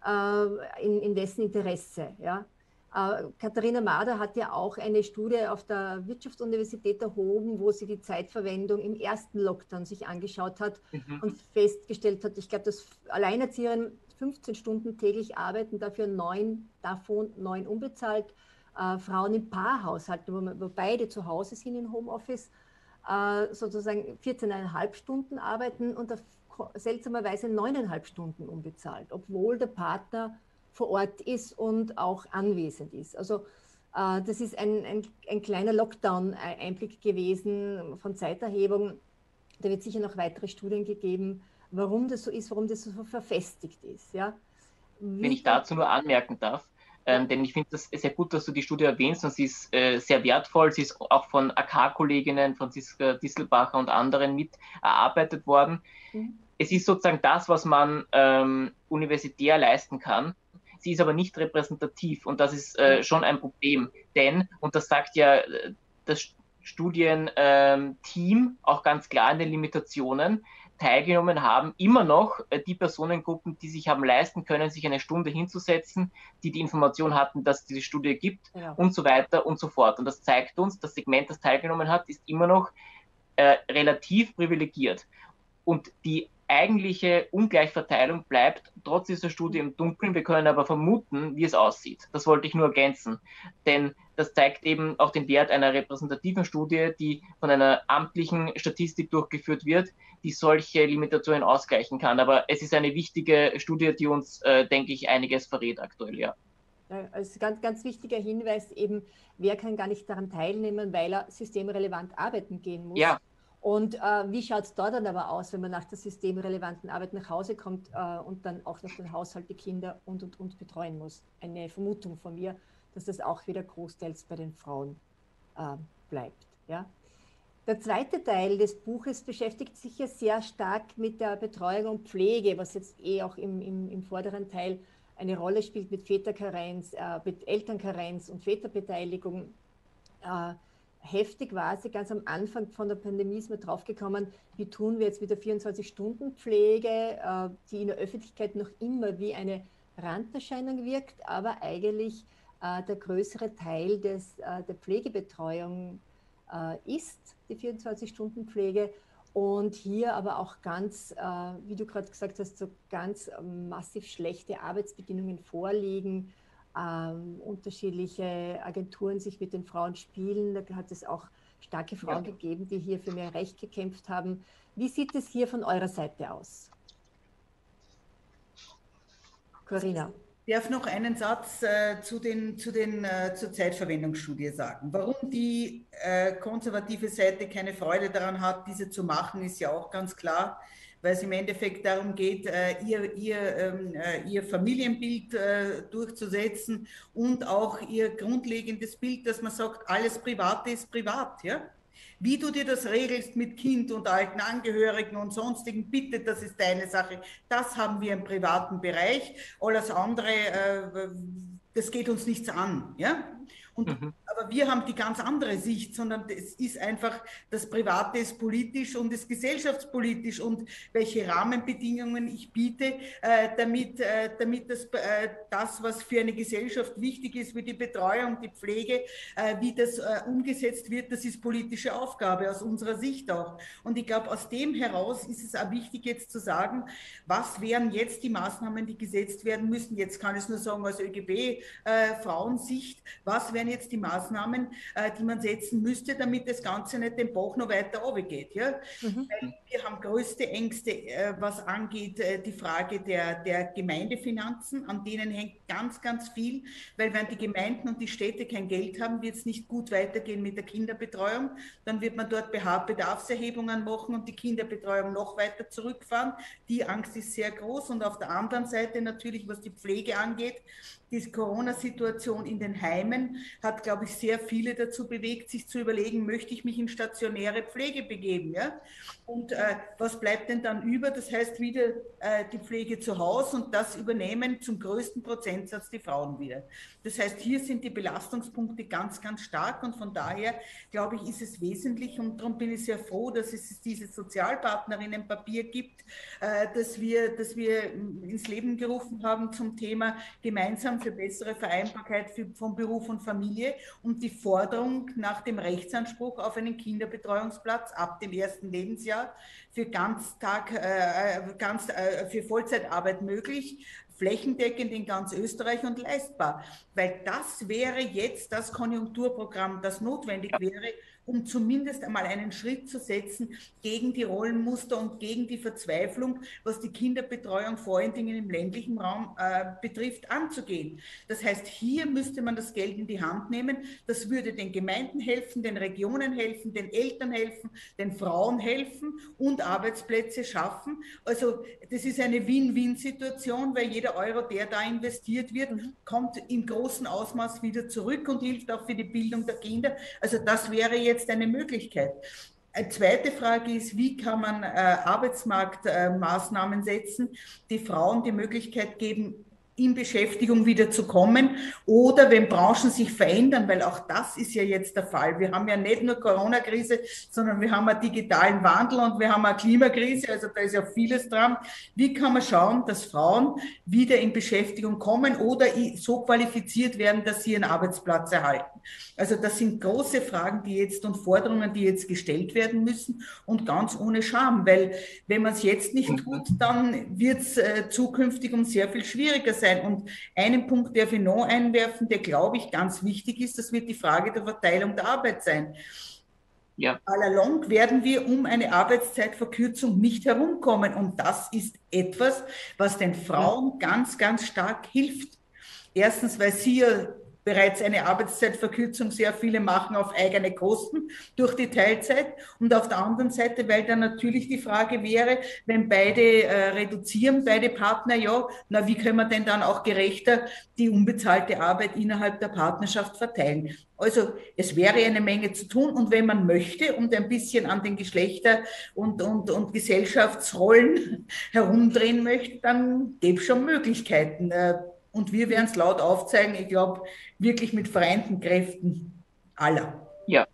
in, in dessen Interesse. Ja? Katharina Mader hat ja auch eine Studie auf der Wirtschaftsuniversität erhoben, wo sie die Zeitverwendung im ersten Lockdown sich angeschaut hat mhm. und festgestellt hat, ich glaube, dass Alleinerzieherinnen fünfzehn Stunden täglich arbeiten, dafür neun davon neun unbezahlt. Äh, Frauen in Paarhaushalten, wo, wo beide zu Hause sind im Homeoffice, äh, sozusagen vierzehn Komma fünf Stunden arbeiten und auf, seltsamerweise neuneinhalb Stunden unbezahlt, obwohl der Partner vor Ort ist und auch anwesend ist. Also äh, das ist ein, ein, ein kleiner Lockdown-Einblick gewesen von Zeiterhebung. Da wird sicher noch weitere Studien gegeben, warum das so ist, warum das so verfestigt ist. Ja? Wie Wenn ich dazu nur anmerken darf, ähm, denn ich finde das sehr gut, dass du die Studie erwähnst und sie ist äh, sehr wertvoll. Sie ist auch von A K-Kolleginnen, Franziska Distelbacher und anderen mit erarbeitet worden. Mhm. Es ist sozusagen das, was man ähm, universitär leisten kann. Sie ist aber nicht repräsentativ und das ist äh, schon ein Problem, denn, und das sagt ja das Studienteam ähm, auch ganz klar in den Limitationen, teilgenommen haben immer noch äh, die Personengruppen, die sich haben leisten können, sich eine Stunde hinzusetzen, die die Information hatten, dass es diese Studie gibt ja. und so weiter und so fort. Und das zeigt uns, das Segment, das teilgenommen hat, ist immer noch äh, relativ privilegiert. Und die eigentliche Ungleichverteilung bleibt trotz dieser Studie im Dunkeln. Wir können aber vermuten, wie es aussieht. Das wollte ich nur ergänzen. Denn das zeigt eben auch den Wert einer repräsentativen Studie, die von einer amtlichen Statistik durchgeführt wird, die solche Limitationen ausgleichen kann. Aber es ist eine wichtige Studie, die uns, äh, denke ich, einiges verrät aktuell, ja. Ja, also ganz, ganz wichtiger Hinweis eben, wer kann gar nicht daran teilnehmen, weil er systemrelevant arbeiten gehen muss. Ja. Und äh, wie schaut es da dann aber aus, wenn man nach der systemrelevanten Arbeit nach Hause kommt äh, und dann auch noch den Haushalt, die Kinder und, und, und betreuen muss? Eine Vermutung von mir, dass das auch wieder großteils bei den Frauen äh, bleibt. Ja? Der zweite Teil des Buches beschäftigt sich ja sehr stark mit der Betreuung und Pflege, was jetzt eh auch im, im, im vorderen Teil eine Rolle spielt mit Väterkarenz, äh, mit Elternkarenz und Väterbeteiligung. Äh, Heftig war sie ganz am Anfang von der Pandemie, ist mir draufgekommen, wie tun wir jetzt mit der vierundzwanzig-Stunden-Pflege, die in der Öffentlichkeit noch immer wie eine Randerscheinung wirkt, aber eigentlich äh, der größere Teil des, äh, der Pflegebetreuung äh, ist, die vierundzwanzig-Stunden-Pflege. Und hier aber auch ganz, äh, wie du gerade gesagt hast, so ganz äh, massiv schlechte Arbeitsbedingungen vorliegen. Ähm, unterschiedliche Agenturen sich mit den Frauen spielen. Da hat es auch starke Frauen ja. gegeben, die hier für mehr Recht gekämpft haben. Wie sieht es hier von eurer Seite aus? Corinna. Ich darf noch einen Satz äh, zu, den, zu den, äh, zur Zeitverwendungsstudie sagen. Warum die äh, konservative Seite keine Freude daran hat, diese zu machen, ist ja auch ganz klar, weil es im Endeffekt darum geht, äh, ihr, ihr, äh, ihr Familienbild äh, durchzusetzen und auch ihr grundlegendes Bild, dass man sagt, alles Private ist privat. Ja? Wie du dir das regelst mit Kind und alten Angehörigen und sonstigen, bitte, das ist deine Sache. Das haben wir im privaten Bereich. Alles andere, äh, das geht uns nichts an. Ja? Und, mhm. Aber wir haben die ganz andere Sicht, sondern es ist einfach, das Private ist politisch und ist gesellschaftspolitisch und welche Rahmenbedingungen ich biete, äh, damit, äh, damit das, äh, das, was für eine Gesellschaft wichtig ist, wie die Betreuung, die Pflege, äh, wie das äh, umgesetzt wird, das ist politische Aufgabe aus unserer Sicht auch. Und ich glaube, aus dem heraus ist es auch wichtig jetzt zu sagen, was wären jetzt die Maßnahmen, die gesetzt werden müssen. Jetzt kann ich es nur sagen aus ÖGB-Frauensicht, äh, was wären jetzt die Maßnahmen, äh, die man setzen müsste, damit das Ganze nicht den Bach noch weiter runtergeht. Ja? Mhm. Weil wir haben größte Ängste, äh, was angeht äh, die Frage der, der Gemeindefinanzen, an denen hängt ganz, ganz viel, weil wenn die Gemeinden und die Städte kein Geld haben, wird es nicht gut weitergehen mit der Kinderbetreuung. Dann wird man dort Bedarfserhebungen machen und die Kinderbetreuung noch weiter zurückfahren. Die Angst ist sehr groß und auf der anderen Seite natürlich, was die Pflege angeht, die Corona-Situation in den Heimen hat, glaube ich, sehr viele dazu bewegt, sich zu überlegen, möchte ich mich in stationäre Pflege begeben? Ja? Und äh, was bleibt denn dann über? Das heißt wieder äh, die Pflege zu Hause und das übernehmen zum größten Prozentsatz die Frauen wieder. Das heißt, hier sind die Belastungspunkte ganz, ganz stark und von daher, glaube ich, ist es wesentlich und darum bin ich sehr froh, dass es dieses Sozialpartnerinnenpapier gibt, äh, dass wir, dass wir ins Leben gerufen haben zum Thema gemeinsam für bessere Vereinbarkeit für, von Beruf und Familie und die Forderung nach dem Rechtsanspruch auf einen Kinderbetreuungsplatz ab dem ersten Lebensjahr für Ganztag, äh, ganz, äh, für Vollzeitarbeit möglich, flächendeckend in ganz Österreich und leistbar. Weil das wäre jetzt das Konjunkturprogramm, das notwendig wäre, um zumindest einmal einen Schritt zu setzen gegen die Rollenmuster und gegen die Verzweiflung, was die Kinderbetreuung vor allen Dingen im ländlichen Raum äh, betrifft, anzugehen. Das heißt, hier müsste man das Geld in die Hand nehmen. Das würde den Gemeinden helfen, den Regionen helfen, den Eltern helfen, den Frauen helfen und Arbeitsplätze schaffen. Also das ist eine Win-Win-Situation, weil jeder Euro, der da investiert wird, kommt im großen Ausmaß wieder zurück und hilft auch für die Bildung der Kinder. Also das wäre jetzt jetzt eine Möglichkeit. Eine zweite Frage ist, wie kann man äh, Arbeitsmarktmaßnahmen äh, setzen, die Frauen die Möglichkeit geben, in Beschäftigung wieder zu kommen oder wenn Branchen sich verändern, weil auch das ist ja jetzt der Fall. Wir haben ja nicht nur Corona-Krise, sondern wir haben einen digitalen Wandel und wir haben eine Klimakrise, also da ist ja vieles dran. Wie kann man schauen, dass Frauen wieder in Beschäftigung kommen oder so qualifiziert werden, dass sie einen Arbeitsplatz erhalten? Also das sind große Fragen, die jetzt und Forderungen, die jetzt gestellt werden müssen und ganz ohne Scham, weil wenn man es jetzt nicht tut, dann wird es äh, zukünftig um sehr viel schwieriger sein. Und einen Punkt darf ich noch einwerfen, der, glaube ich, ganz wichtig ist, das wird die Frage der Verteilung der Arbeit sein. Ja. Allalong werden wir um eine Arbeitszeitverkürzung nicht herumkommen und das ist etwas, was den Frauen ja. ganz, ganz stark hilft. Erstens, weil sie ja bereits eine Arbeitszeitverkürzung sehr viele machen auf eigene Kosten durch die Teilzeit und auf der anderen Seite, weil dann natürlich die Frage wäre, wenn beide äh, reduzieren, beide Partner, ja, na wie können wir denn dann auch gerechter die unbezahlte Arbeit innerhalb der Partnerschaft verteilen? Also es wäre eine Menge zu tun und wenn man möchte und ein bisschen an den Geschlechter- und, und, und Gesellschaftsrollen herumdrehen möchte, dann gäbe es schon Möglichkeiten. Äh, Und wir werden es laut aufzeigen, ich glaube, wirklich mit vereinten Kräften aller. Ja.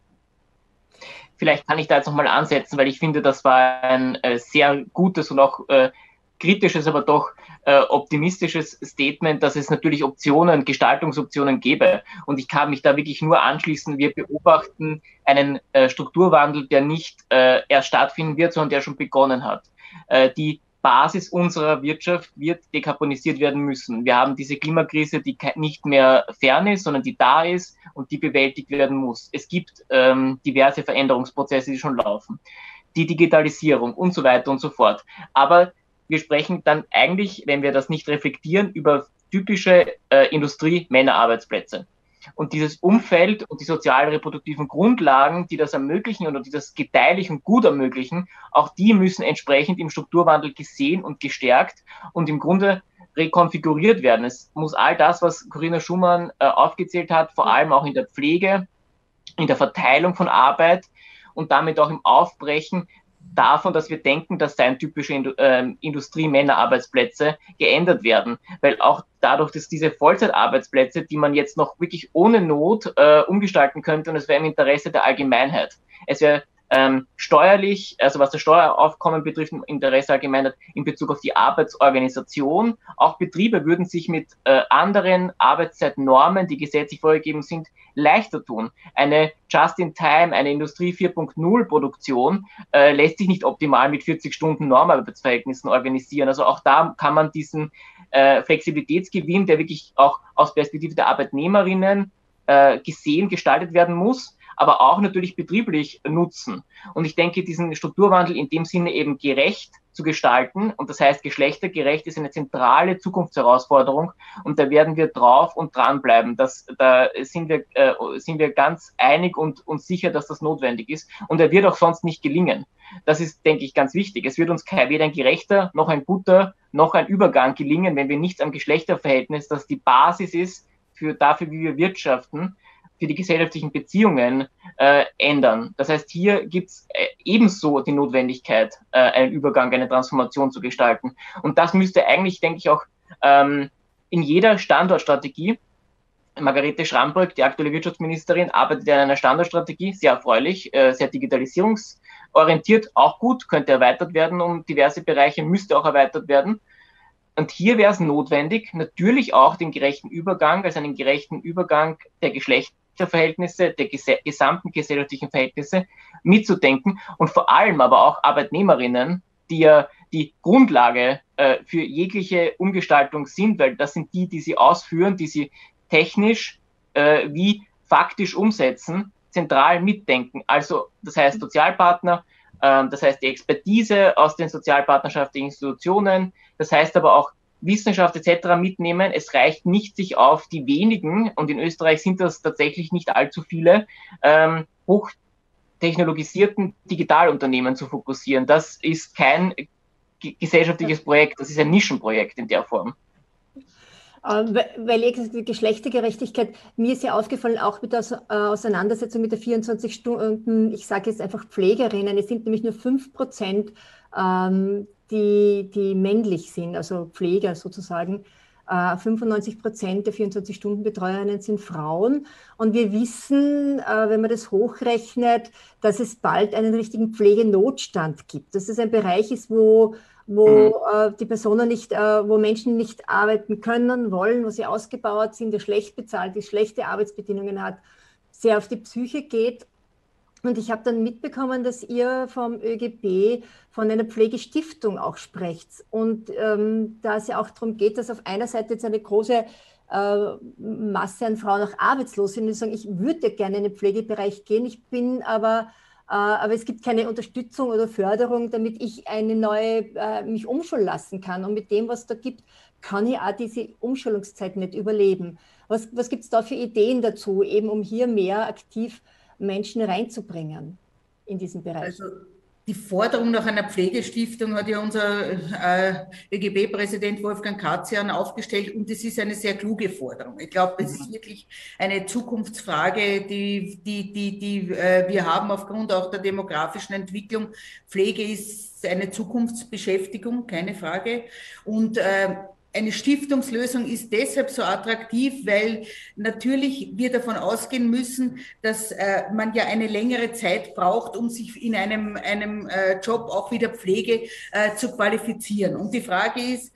Vielleicht kann ich da jetzt nochmal ansetzen, weil ich finde, das war ein äh, sehr gutes und auch äh, kritisches, aber doch äh, optimistisches Statement, dass es natürlich Optionen, Gestaltungsoptionen gäbe. Und ich kann mich da wirklich nur anschließen. Wir beobachten einen äh, Strukturwandel, der nicht äh, erst stattfinden wird, sondern der schon begonnen hat. Äh, die Basis unserer Wirtschaft wird dekarbonisiert werden müssen. Wir haben diese Klimakrise, die nicht mehr fern ist, sondern die da ist und die bewältigt werden muss. Es gibt ähm, diverse Veränderungsprozesse, die schon laufen. Die Digitalisierung und so weiter und so fort. Aber wir sprechen dann eigentlich, wenn wir das nicht reflektieren, über typische äh, Industrie-Männerarbeitsplätze. Und dieses Umfeld und die sozial-reproduktiven Grundlagen, die das ermöglichen oder die das gedeihlich und gut ermöglichen, auch die müssen entsprechend im Strukturwandel gesehen und gestärkt und im Grunde rekonfiguriert werden. Es muss all das, was Corinna Schumann äh, aufgezählt hat, vor allem auch in der Pflege, in der Verteilung von Arbeit und damit auch im Aufbrechen davon, dass wir denken, dass seien typische Indu äh, Industriemännerarbeitsplätze geändert werden. Weil auch dadurch, dass diese Vollzeitarbeitsplätze, die man jetzt noch wirklich ohne Not äh, umgestalten könnte, und es wäre im Interesse der Allgemeinheit. Es wäre ähm, steuerlich, also was das Steueraufkommen betrifft, im Interesse der Allgemeinheit in Bezug auf die Arbeitsorganisation. Auch Betriebe würden sich mit äh, anderen Arbeitszeitnormen, die gesetzlich vorgegeben sind, leichter tun. Eine Just-in-Time, eine Industrie vier Punkt null Produktion äh, lässt sich nicht optimal mit vierzig Stunden Normarbeitsverhältnissen organisieren. Also auch da kann man diesen äh, Flexibilitätsgewinn, der wirklich auch aus Perspektive der Arbeitnehmerinnen äh, gesehen, gestaltet werden muss, aber auch natürlich betrieblich nutzen. Und ich denke, diesen Strukturwandel in dem Sinne eben gerecht zu gestalten, und das heißt geschlechtergerecht, ist eine zentrale Zukunftsherausforderung, und da werden wir drauf und dranbleiben. Das, da sind wir, äh, sind wir ganz einig und, und sicher, dass das notwendig ist, und er wird auch sonst nicht gelingen. Das ist, denke ich, ganz wichtig. Es wird uns kein, weder ein gerechter, noch ein guter, noch ein Übergang gelingen, wenn wir nichts am Geschlechterverhältnis, das die Basis ist für dafür, wie wir wirtschaften, für die gesellschaftlichen Beziehungen äh, ändern. Das heißt, hier gibt es äh, ebenso die Notwendigkeit, äh, einen Übergang, eine Transformation zu gestalten. Und das müsste eigentlich, denke ich, auch ähm, in jeder Standortstrategie, Margarete Schrambrück, die aktuelle Wirtschaftsministerin, arbeitet an einer Standortstrategie, sehr erfreulich, äh, sehr digitalisierungsorientiert, auch gut, könnte erweitert werden um diverse Bereiche, müsste auch erweitert werden. Und hier wäre es notwendig, natürlich auch den gerechten Übergang, also einen gerechten Übergang der Geschlechterverhältnisse, der ges gesamten gesellschaftlichen Verhältnisse mitzudenken, und vor allem aber auch Arbeitnehmerinnen, die ja die Grundlage äh, für jegliche Umgestaltung sind, weil das sind die, die sie ausführen, die sie technisch äh, wie faktisch umsetzen, zentral mitdenken. Also das heißt Sozialpartner, äh, das heißt die Expertise aus den sozialpartnerschaftlichen Institutionen, das heißt aber auch Wissenschaft et cetera mitnehmen. Es reicht nicht, sich auf die wenigen, und in Österreich sind das tatsächlich nicht allzu viele, ähm, hochtechnologisierten Digitalunternehmen zu fokussieren. Das ist kein gesellschaftliches Projekt, das ist ein Nischenprojekt in der Form. Weil die Geschlechtergerechtigkeit, mir ist ja aufgefallen, auch mit der Auseinandersetzung mit der vierundzwanzig Stunden, ich sage jetzt einfach Pflegerinnen, es sind nämlich nur fünf Prozent, ähm, die, die männlich sind, also Pfleger sozusagen. Äh, fünfundneunzig Prozent der vierundzwanzig-Stunden-Betreuerinnen sind Frauen. Und wir wissen, äh, wenn man das hochrechnet, dass es bald einen richtigen Pflegenotstand gibt. Dass es ein Bereich ist, wo wo äh, die Personen nicht, äh, wo Menschen nicht arbeiten können, wollen, wo sie ausgebaut sind, der schlecht bezahlt ist, schlechte Arbeitsbedingungen hat, sehr auf die Psyche geht. Und ich habe dann mitbekommen, dass ihr vom ÖGB von einer Pflegestiftung auch sprecht. Und ähm, da es ja auch darum geht, dass auf einer Seite jetzt eine große äh, Masse an Frauen auch arbeitslos sind, die sagen, ich würde gerne in den Pflegebereich gehen, ich bin aber aber es gibt keine Unterstützung oder Förderung, damit ich eine neue, äh, mich umschulen lassen kann. Und mit dem, was da gibt, kann ich auch diese Umschulungszeit nicht überleben. Was, was gibt es da für Ideen dazu, eben um hier mehr aktiv Menschen reinzubringen in diesen Bereich? Also die Forderung nach einer Pflegestiftung hat ja unser äh, ÖGB-Präsident Wolfgang Katzian aufgestellt, und das ist eine sehr kluge Forderung. Ich glaube, es ist wirklich eine Zukunftsfrage, die, die, die, die äh, wir haben aufgrund auch der demografischen Entwicklung. Pflege ist eine Zukunftsbeschäftigung, keine Frage. Und äh, eine Stiftungslösung ist deshalb so attraktiv, weil natürlich wir davon ausgehen müssen, dass äh, man ja eine längere Zeit braucht, um sich in einem, einem äh, Job auch wieder Pflege äh, zu qualifizieren. Und die Frage ist,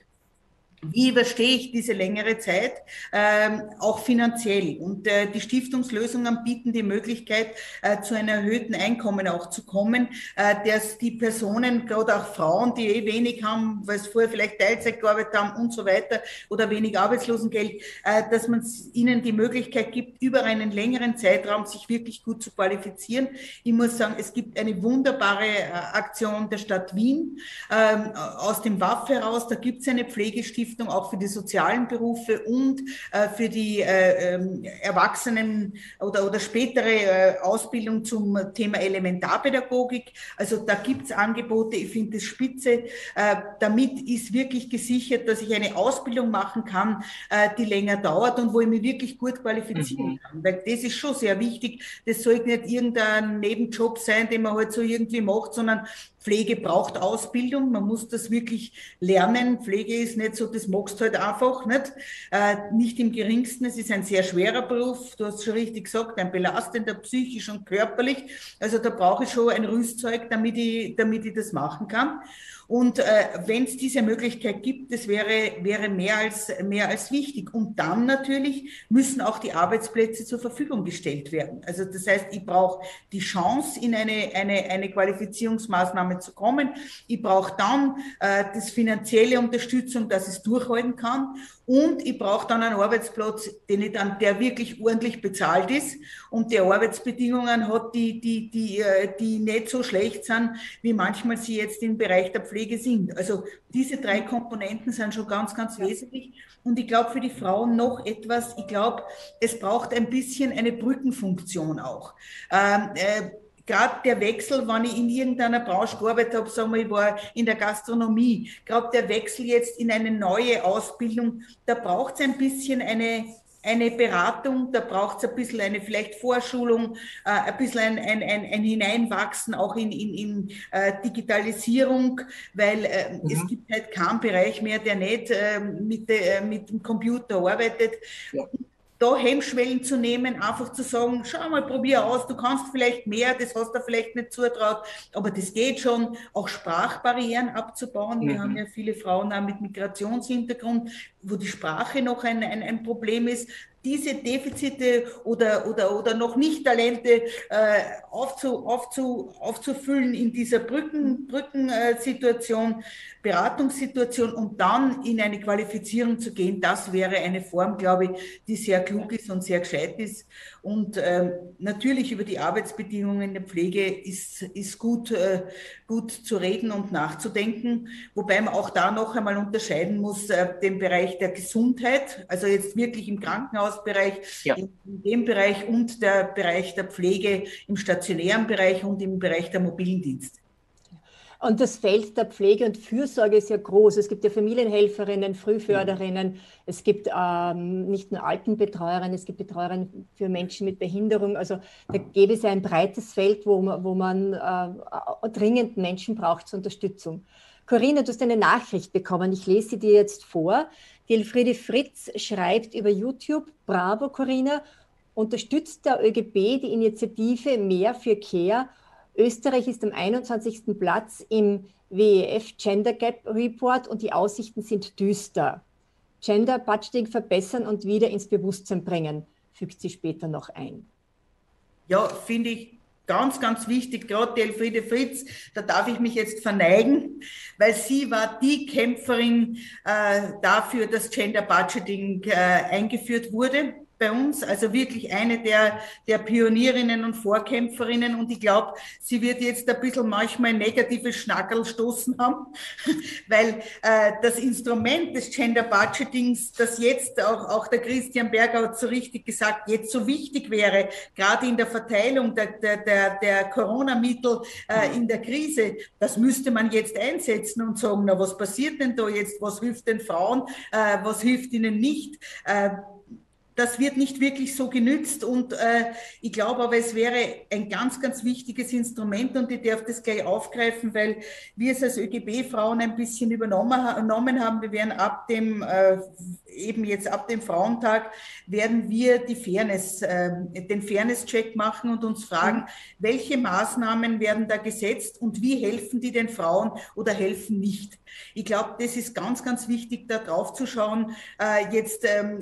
wie überstehe ich diese längere Zeit, ähm, auch finanziell? Und äh, die Stiftungslösungen bieten die Möglichkeit, äh, zu einem erhöhten Einkommen auch zu kommen, äh, dass die Personen, gerade auch Frauen, die eh wenig haben, weil sie vorher vielleicht Teilzeit gearbeitet haben und so weiter, oder wenig Arbeitslosengeld, äh, dass man ihnen die Möglichkeit gibt, über einen längeren Zeitraum sich wirklich gut zu qualifizieren. Ich muss sagen, es gibt eine wunderbare äh, Aktion der Stadt Wien, äh, aus dem W A F heraus, da gibt es eine Pflegestiftung, Stiftung auch für die sozialen Berufe und äh, für die äh, äh, Erwachsenen oder, oder spätere äh, Ausbildung zum Thema Elementarpädagogik. Also da gibt es Angebote, ich finde das spitze. Äh, damit ist wirklich gesichert, dass ich eine Ausbildung machen kann, äh, die länger dauert und wo ich mich wirklich gut qualifizieren kann. Weil das ist schon sehr wichtig. Das sollte nicht irgendein Nebenjob sein, den man halt so irgendwie macht, sondern Pflege braucht Ausbildung, man muss das wirklich lernen. Pflege ist nicht so, das magst du halt einfach, nicht? Äh, nicht im geringsten, es ist ein sehr schwerer Beruf, du hast schon richtig gesagt, ein belastender, psychisch und körperlich. Also da brauche ich schon ein Rüstzeug, damit ich, damit ich das machen kann. Und äh, wenn es diese Möglichkeit gibt, das wäre, wäre mehr als, mehr als wichtig. Und dann natürlich müssen auch die Arbeitsplätze zur Verfügung gestellt werden. Also das heißt, ich brauche die Chance, in eine, eine, eine Qualifizierungsmaßnahme zu kommen. Ich brauche dann äh, das finanzielle Unterstützung, dass ich es durchhalten kann. Und ich brauche dann einen Arbeitsplatz, den ich dann, der wirklich ordentlich bezahlt ist und der Arbeitsbedingungen hat, die, die, die, die nicht so schlecht sind, wie manchmal sie jetzt im Bereich der Pflege sind. Also diese drei Komponenten sind schon ganz, ganz wesentlich. Und ich glaube für die Frauen noch etwas, ich glaube, es braucht ein bisschen eine Brückenfunktion auch. Ähm, äh, Gerade der Wechsel, wenn ich in irgendeiner Branche gearbeitet habe, sagen wir, ich war in der Gastronomie, gerade der Wechsel jetzt in eine neue Ausbildung, da braucht es ein bisschen eine, eine Beratung, da braucht es ein bisschen eine vielleicht Vorschulung, äh, ein bisschen ein, ein, ein, ein Hineinwachsen auch in, in, in äh, Digitalisierung, weil äh, mhm. es gibt halt keinen Bereich mehr, der nicht äh, mit, äh, mit dem Computer arbeitet. Ja. Da Hemmschwellen zu nehmen, einfach zu sagen, schau mal, probier aus, du kannst vielleicht mehr, das hast du vielleicht nicht zutraut, aber das geht schon, auch Sprachbarrieren abzubauen. Wir mhm. haben ja viele Frauen auch mit Migrationshintergrund, wo die Sprache noch ein, ein, ein Problem ist. Diese Defizite oder, oder, oder noch nicht Talente äh, aufzu, aufzu, aufzufüllen in dieser Brücken, Brückensituation, Beratungssituation und dann in eine Qualifizierung zu gehen, das wäre eine Form, glaube ich, die sehr klug ist und sehr gescheit ist. Und äh, natürlich über die Arbeitsbedingungen in der Pflege ist, ist gut, äh, gut zu reden und nachzudenken, wobei man auch da noch einmal unterscheiden muss, äh, den Bereich der Gesundheit, also jetzt wirklich im Krankenhausbereich, ja. in, in dem Bereich und der Bereich der Pflege im stationären Bereich und im Bereich der mobilen Dienste. Und das Feld der Pflege und Fürsorge ist ja groß. Es gibt ja Familienhelferinnen, Frühförderinnen, es gibt ähm, nicht nur Altenbetreuerinnen, es gibt Betreuerinnen für Menschen mit Behinderung. Also da gäbe es ja ein breites Feld, wo man, wo man äh, dringend Menschen braucht zur Unterstützung. Corinna, du hast eine Nachricht bekommen, ich lese sie dir jetzt vor. Die Elfriede Fritz schreibt über YouTube: Bravo, Corinna, unterstützt der ÖGB die Initiative Mehr für Care? Österreich ist am einundzwanzigsten Platz im W E F Gender Gap Report und die Aussichten sind düster. Gender Budgeting verbessern und wieder ins Bewusstsein bringen, fügt sie später noch ein. Ja, finde ich ganz, ganz wichtig, gerade die Elfriede Fritz, da darf ich mich jetzt verneigen, weil sie war die Kämpferin äh, dafür, dass Gender Budgeting äh, eingeführt wurde bei uns, also wirklich eine der, der Pionierinnen und Vorkämpferinnen, und ich glaube, sie wird jetzt ein bisschen manchmal negative Schnackerl stoßen haben, weil äh, das Instrument des Gender Budgetings, das jetzt auch, auch der Christian Berger hat so richtig gesagt, jetzt so wichtig wäre, gerade in der Verteilung der, der, der, der Corona-Mittel äh, in der Krise, das müsste man jetzt einsetzen und sagen, na, was passiert denn da jetzt, was hilft den Frauen, äh, was hilft ihnen nicht, äh, das wird nicht wirklich so genützt, und äh, ich glaube aber, es wäre ein ganz, ganz wichtiges Instrument, und ich darf das gleich aufgreifen, weil wir es als ÖGB-Frauen ein bisschen übernommen haben. Wir werden ab dem, äh, eben jetzt ab dem Frauentag, werden wir die Fairness, äh, den Fairness-Check machen und uns fragen, welche Maßnahmen werden da gesetzt und wie helfen die den Frauen oder helfen nicht. Ich glaube, das ist ganz, ganz wichtig, da drauf zu schauen. Äh, jetzt ähm,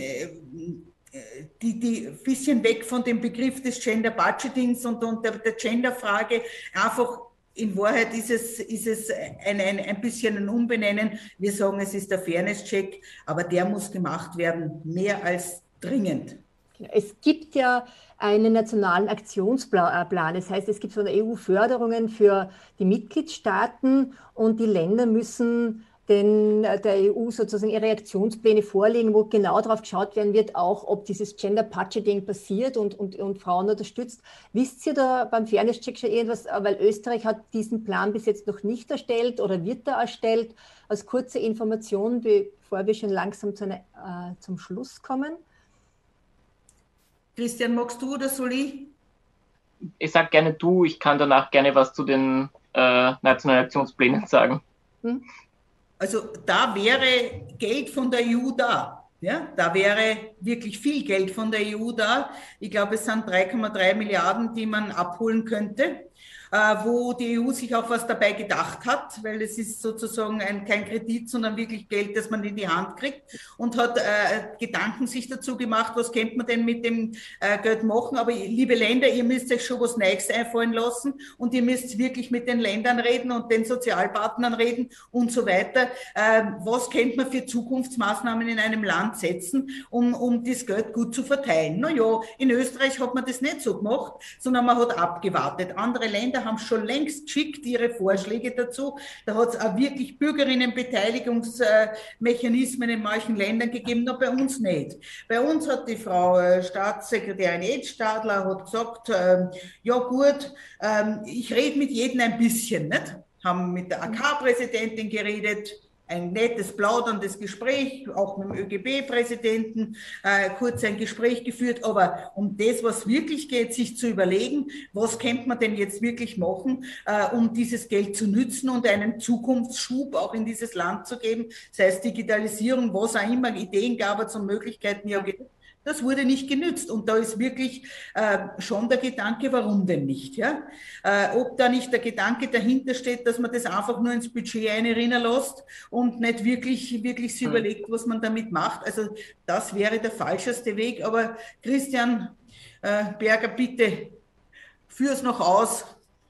die, die bisschen weg von dem Begriff des Gender Budgetings und, und der, der Gender-Frage, einfach in Wahrheit ist es, ist es ein, ein, ein bisschen ein Umbenennen. Wir sagen, es ist der Fairness-Check, aber der muss gemacht werden, mehr als dringend. Es gibt ja einen nationalen Aktionsplan. Das heißt, es gibt von der E U Förderungen für die Mitgliedstaaten, und die Länder müssen den, der E U sozusagen ihre Aktionspläne vorlegen, wo genau darauf geschaut werden wird, auch ob dieses Gender Budgeting passiert und, und, und Frauen unterstützt. Wisst ihr da beim Fairness-Check schon irgendwas, weil Österreich hat diesen Plan bis jetzt noch nicht erstellt oder wird er erstellt? Als kurze Information, bevor wir schon langsam zu einer, äh, zum Schluss kommen. Christian, magst du oder soll ich? Ich sage gerne du, ich kann danach gerne was zu den äh, nationalen Aktionsplänen sagen. Hm? Also da wäre Geld von der E U da. Ja, da wäre wirklich viel Geld von der E U da. Ich glaube, es sind drei Komma drei Milliarden, die man abholen könnte, äh, wo die E U sich auch was dabei gedacht hat, weil es ist sozusagen ein, kein Kredit, sondern wirklich Geld, das man in die Hand kriegt, und hat äh, Gedanken sich dazu gemacht, was könnte man denn mit dem äh, Geld machen. Aber liebe Länder, ihr müsst euch schon was Neues einfallen lassen und ihr müsst wirklich mit den Ländern reden und den Sozialpartnern reden und so weiter. Äh, was könnte man für Zukunftsmaßnahmen in einem Land setzen, um, um das Geld gut zu verteilen? Naja, in Österreich hat man das nicht so gemacht, sondern man hat abgewartet. Andere Länder haben schon längst geschickt ihre Vorschläge dazu. Da hat es auch wirklich Bürgerinnenbeteiligungsmechanismen in manchen Ländern gegeben, nur bei uns nicht. Bei uns hat die Frau Staatssekretärin Edstadler hat gesagt, äh, ja gut, äh, ich rede mit jedem ein bisschen, nicht? Haben mit der A K-Präsidentin geredet, ein nettes, plauderndes Gespräch, auch mit dem ÖGB-Präsidenten, äh, kurz ein Gespräch geführt, aber um das, was wirklich geht, sich zu überlegen, was könnte man denn jetzt wirklich machen, äh, um dieses Geld zu nützen und einen Zukunftsschub auch in dieses Land zu geben, sei es Digitalisierung, was auch immer, Ideen gab es und Möglichkeiten, ja, das wurde nicht genützt. Und da ist wirklich äh, schon der Gedanke, warum denn nicht? Ja? Äh, ob da nicht der Gedanke dahinter steht, dass man das einfach nur ins Budget einrinnen lässt und nicht wirklich, wirklich sich überlegt, was man damit macht. Also das wäre der falscheste Weg. Aber Christian äh, Berger, bitte, führ es noch aus.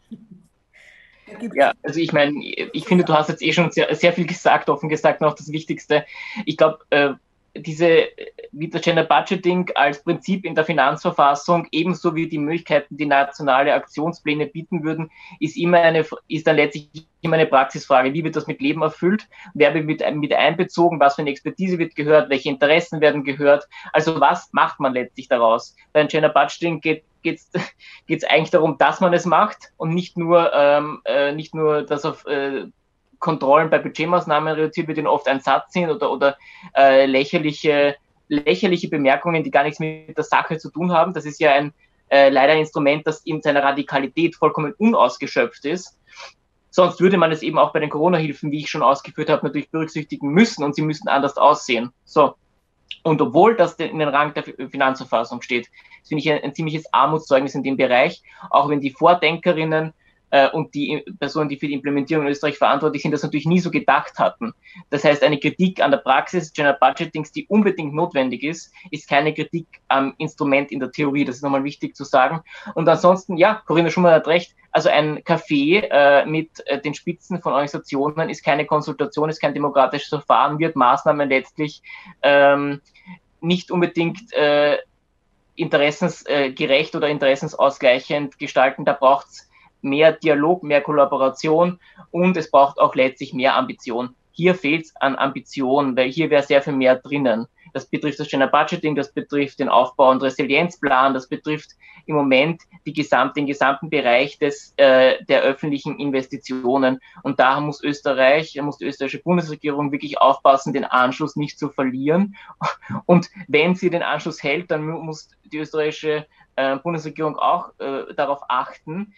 Ja, also ich meine, ich finde, du hast jetzt eh schon sehr, sehr viel gesagt, offen gesagt noch das Wichtigste. Ich glaube, äh, diese, wie das Gender Budgeting als Prinzip in der Finanzverfassung, ebenso wie die Möglichkeiten, die nationale Aktionspläne bieten würden, ist immer eine, ist dann letztlich immer eine Praxisfrage. Wie wird das mit Leben erfüllt? Wer wird mit, mit einbezogen? Was für eine Expertise wird gehört? Welche Interessen werden gehört? Also was macht man letztlich daraus? Beim Gender Budgeting geht geht es eigentlich darum, dass man es macht und nicht nur, ähm, äh, nicht nur, dass auf äh, Kontrollen bei Budgetmaßnahmen reduziert wird, die oft ein Satz sind oder, oder äh, lächerliche, lächerliche Bemerkungen, die gar nichts mit der Sache zu tun haben. Das ist ja ein äh, leider ein Instrument, das in seiner Radikalität vollkommen unausgeschöpft ist. Sonst würde man es eben auch bei den Corona-Hilfen, wie ich schon ausgeführt habe, natürlich berücksichtigen müssen und sie müssten anders aussehen. So. Und obwohl das in den Rang der Finanzverfassung steht, finde ich ein, ein ziemliches Armutszeugnis in dem Bereich, auch wenn die Vordenkerinnen äh, und die Personen, die für die Implementierung in Österreich verantwortlich sind, das natürlich nie so gedacht hatten. Das heißt, eine Kritik an der Praxis Gender Budgetings, die unbedingt notwendig ist, ist keine Kritik am Instrument in der Theorie. Das ist nochmal wichtig zu sagen. Und ansonsten, ja, Corinna Schumann hat recht, also ein Café äh, mit äh, den Spitzen von Organisationen ist keine Konsultation, ist kein demokratisches Verfahren, wird Maßnahmen letztlich ähm, nicht unbedingt äh, interessensgerecht äh, oder interessensausgleichend gestalten. Da braucht es mehr Dialog, mehr Kollaboration und es braucht auch letztlich mehr Ambition. Hier fehlt es an Ambition, weil hier wäre sehr viel mehr drinnen. Das betrifft das Gender Budgeting, das betrifft den Aufbau- und Resilienzplan, das betrifft im Moment die gesamt, den gesamten Bereich des, äh, der öffentlichen Investitionen. Und da muss Österreich, da muss die österreichische Bundesregierung wirklich aufpassen, den Anschluss nicht zu verlieren. Und wenn sie den Anschluss hält, dann muss die österreichische äh, Bundesregierung auch äh, darauf achten,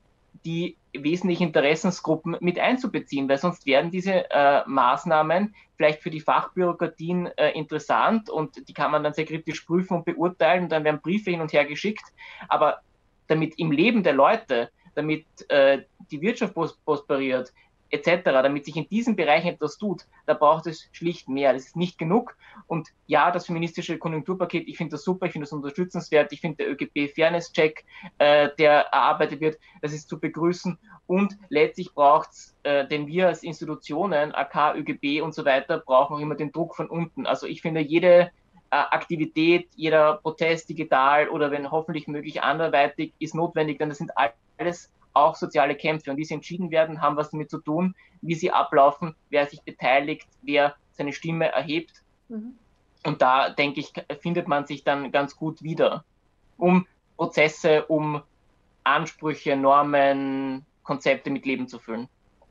die wesentlichen Interessensgruppen mit einzubeziehen, weil sonst werden diese äh, Maßnahmen vielleicht für die Fachbürokratien äh, interessant und die kann man dann sehr kritisch prüfen und beurteilen und dann werden Briefe hin und her geschickt, aber damit im Leben der Leute, damit äh, die Wirtschaft prosperiert, et cetera, damit sich in diesem Bereich etwas tut, da braucht es schlicht mehr. Das ist nicht genug. Und ja, das feministische Konjunkturpaket, ich finde das super, ich finde das unterstützenswert, ich finde der ÖGB-Fairness-Check, äh, der erarbeitet wird, das ist zu begrüßen. Und letztlich braucht es, äh, denn wir als Institutionen, A K, ÖGB und so weiter, brauchen auch immer den Druck von unten. Also ich finde, jede äh, Aktivität, jeder Protest digital oder wenn hoffentlich möglich anderweitig ist notwendig, denn das sind alles auch soziale Kämpfe und wie sie entschieden werden, haben was damit zu tun, wie sie ablaufen, wer sich beteiligt, wer seine Stimme erhebt. Mhm. Und da, denke ich, findet man sich dann ganz gut wieder, um Prozesse, um Ansprüche, Normen, Konzepte mit Leben zu füllen.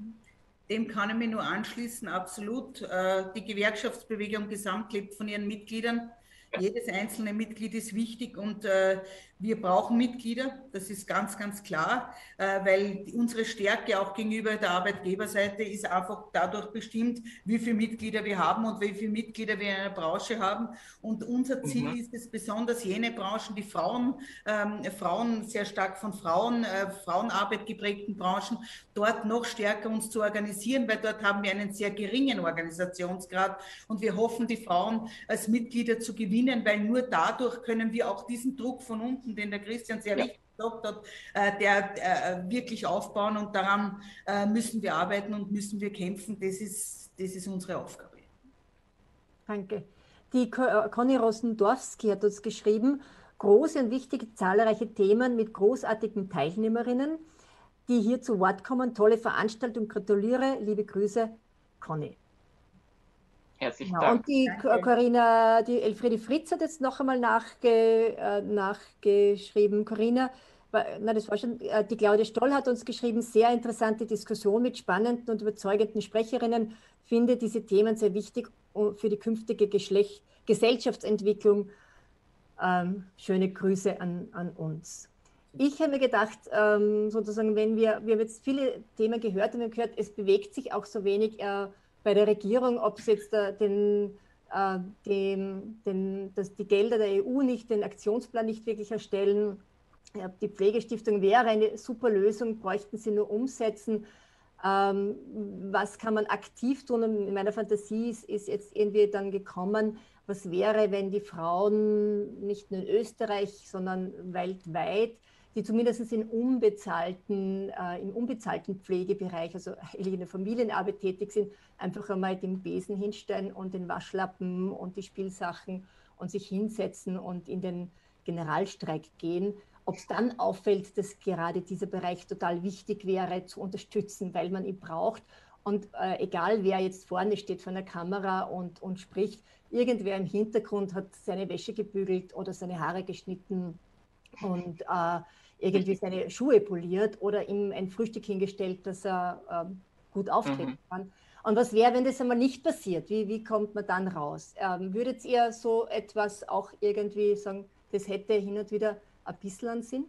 Dem kann ich mich nur anschließen, absolut. Die Gewerkschaftsbewegung gesamt lebt von ihren Mitgliedern. Jedes einzelne Mitglied ist wichtig und äh, wir brauchen Mitglieder, das ist ganz, ganz klar, äh, weil unsere Stärke auch gegenüber der Arbeitgeberseite ist einfach dadurch bestimmt, wie viele Mitglieder wir haben und wie viele Mitglieder wir in einer Branche haben. Und unser Ziel mhm. ist es, besonders jene Branchen, die Frauen, ähm, Frauen sehr stark von Frauen, äh, Frauenarbeit geprägten Branchen, dort noch stärker uns zu organisieren, weil dort haben wir einen sehr geringen Organisationsgrad und wir hoffen, die Frauen als Mitglieder zu gewinnen, weil nur dadurch können wir auch diesen Druck von unten, den der Christian sehr ja. richtig gesagt hat, äh, der äh, wirklich aufbauen und daran äh, müssen wir arbeiten und müssen wir kämpfen. Das ist, das ist unsere Aufgabe. Danke. Die Conny Rosendorski hat uns geschrieben, große und wichtige zahlreiche Themen mit großartigen Teilnehmerinnen, die hier zu Wort kommen. Tolle Veranstaltung, gratuliere, liebe Grüße, Conny. Herzlichen ja, Dank. Und die Corinna, die Elfriede Fritz hat jetzt noch einmal nachge, äh, nachgeschrieben. Corinna, na, das war schon, äh, die Claudia Stoll hat uns geschrieben, sehr interessante Diskussion mit spannenden und überzeugenden Sprecherinnen. Finde diese Themen sehr wichtig für die künftige Geschlecht, Gesellschaftsentwicklung. Ähm, schöne Grüße an, an uns. Ich habe mir gedacht, ähm, sozusagen, wenn wir, wir haben jetzt viele Themen gehört und wir haben gehört, es bewegt sich auch so wenig äh, bei der Regierung, ob es jetzt äh, den, äh, dem, den, dass die Gelder der E U nicht, den Aktionsplan nicht wirklich erstellen. Ja, die Pflegestiftung wäre eine super Lösung, bräuchten sie nur umsetzen. Ähm, was kann man aktiv tun? Und in meiner Fantasie ist, ist jetzt irgendwie dann gekommen, was wäre, wenn die Frauen nicht nur in Österreich, sondern weltweit, die zumindest in unbezahlten, äh, im unbezahlten Pflegebereich, also in der Familienarbeit tätig sind, einfach einmal den Besen hinstellen und den Waschlappen und die Spielsachen und sich hinsetzen und in den Generalstreik gehen. Ob es dann auffällt, dass gerade dieser Bereich total wichtig wäre zu unterstützen, weil man ihn braucht. Und äh, egal, wer jetzt vorne steht vor der Kamera und, und spricht, irgendwer im Hintergrund hat seine Wäsche gebügelt oder seine Haare geschnitten und äh, irgendwie seine Schuhe poliert oder ihm ein Frühstück hingestellt, dass er äh, gut auftreten mhm. kann. Und was wäre, wenn das einmal nicht passiert? Wie, wie kommt man dann raus? Ähm, würdet ihr so etwas auch irgendwie sagen, das hätte hin und wieder ein bisschen an Sinn?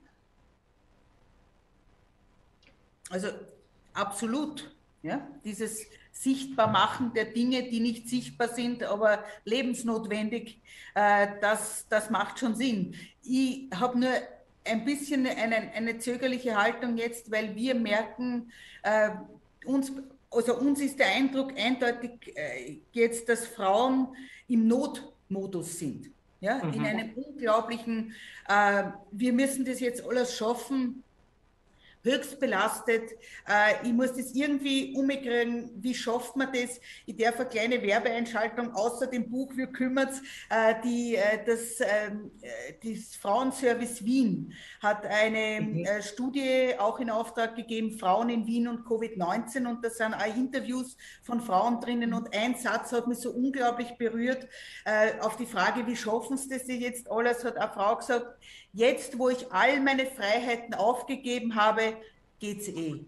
Also absolut. Ja? Dieses Sichtbarmachen der Dinge, die nicht sichtbar sind, aber lebensnotwendig, äh, das, das macht schon Sinn. Ich habe nur ein bisschen eine, eine zögerliche Haltung jetzt, weil wir merken, äh, uns, also uns ist der Eindruck eindeutig äh, jetzt, dass Frauen im Notmodus sind. Ja, mhm. in einem unglaublichen, äh, wir müssen das jetzt alles schaffen, höchst belastet, äh, ich muss das irgendwie umkriegen, wie schafft man das? Ich darf eine kleine Werbeeinschaltung außer dem Buch, wir kümmert's, äh, die, äh, das, äh, das Frauenservice Wien hat eine mhm. äh, Studie auch in Auftrag gegeben, Frauen in Wien und Covid neunzehn, und da sind auch Interviews von Frauen drinnen und ein Satz hat mich so unglaublich berührt, äh, auf die Frage, wie schaffen sie das jetzt alles, hat eine Frau gesagt, jetzt, wo ich all meine Freiheiten aufgegeben habe, geht's eh.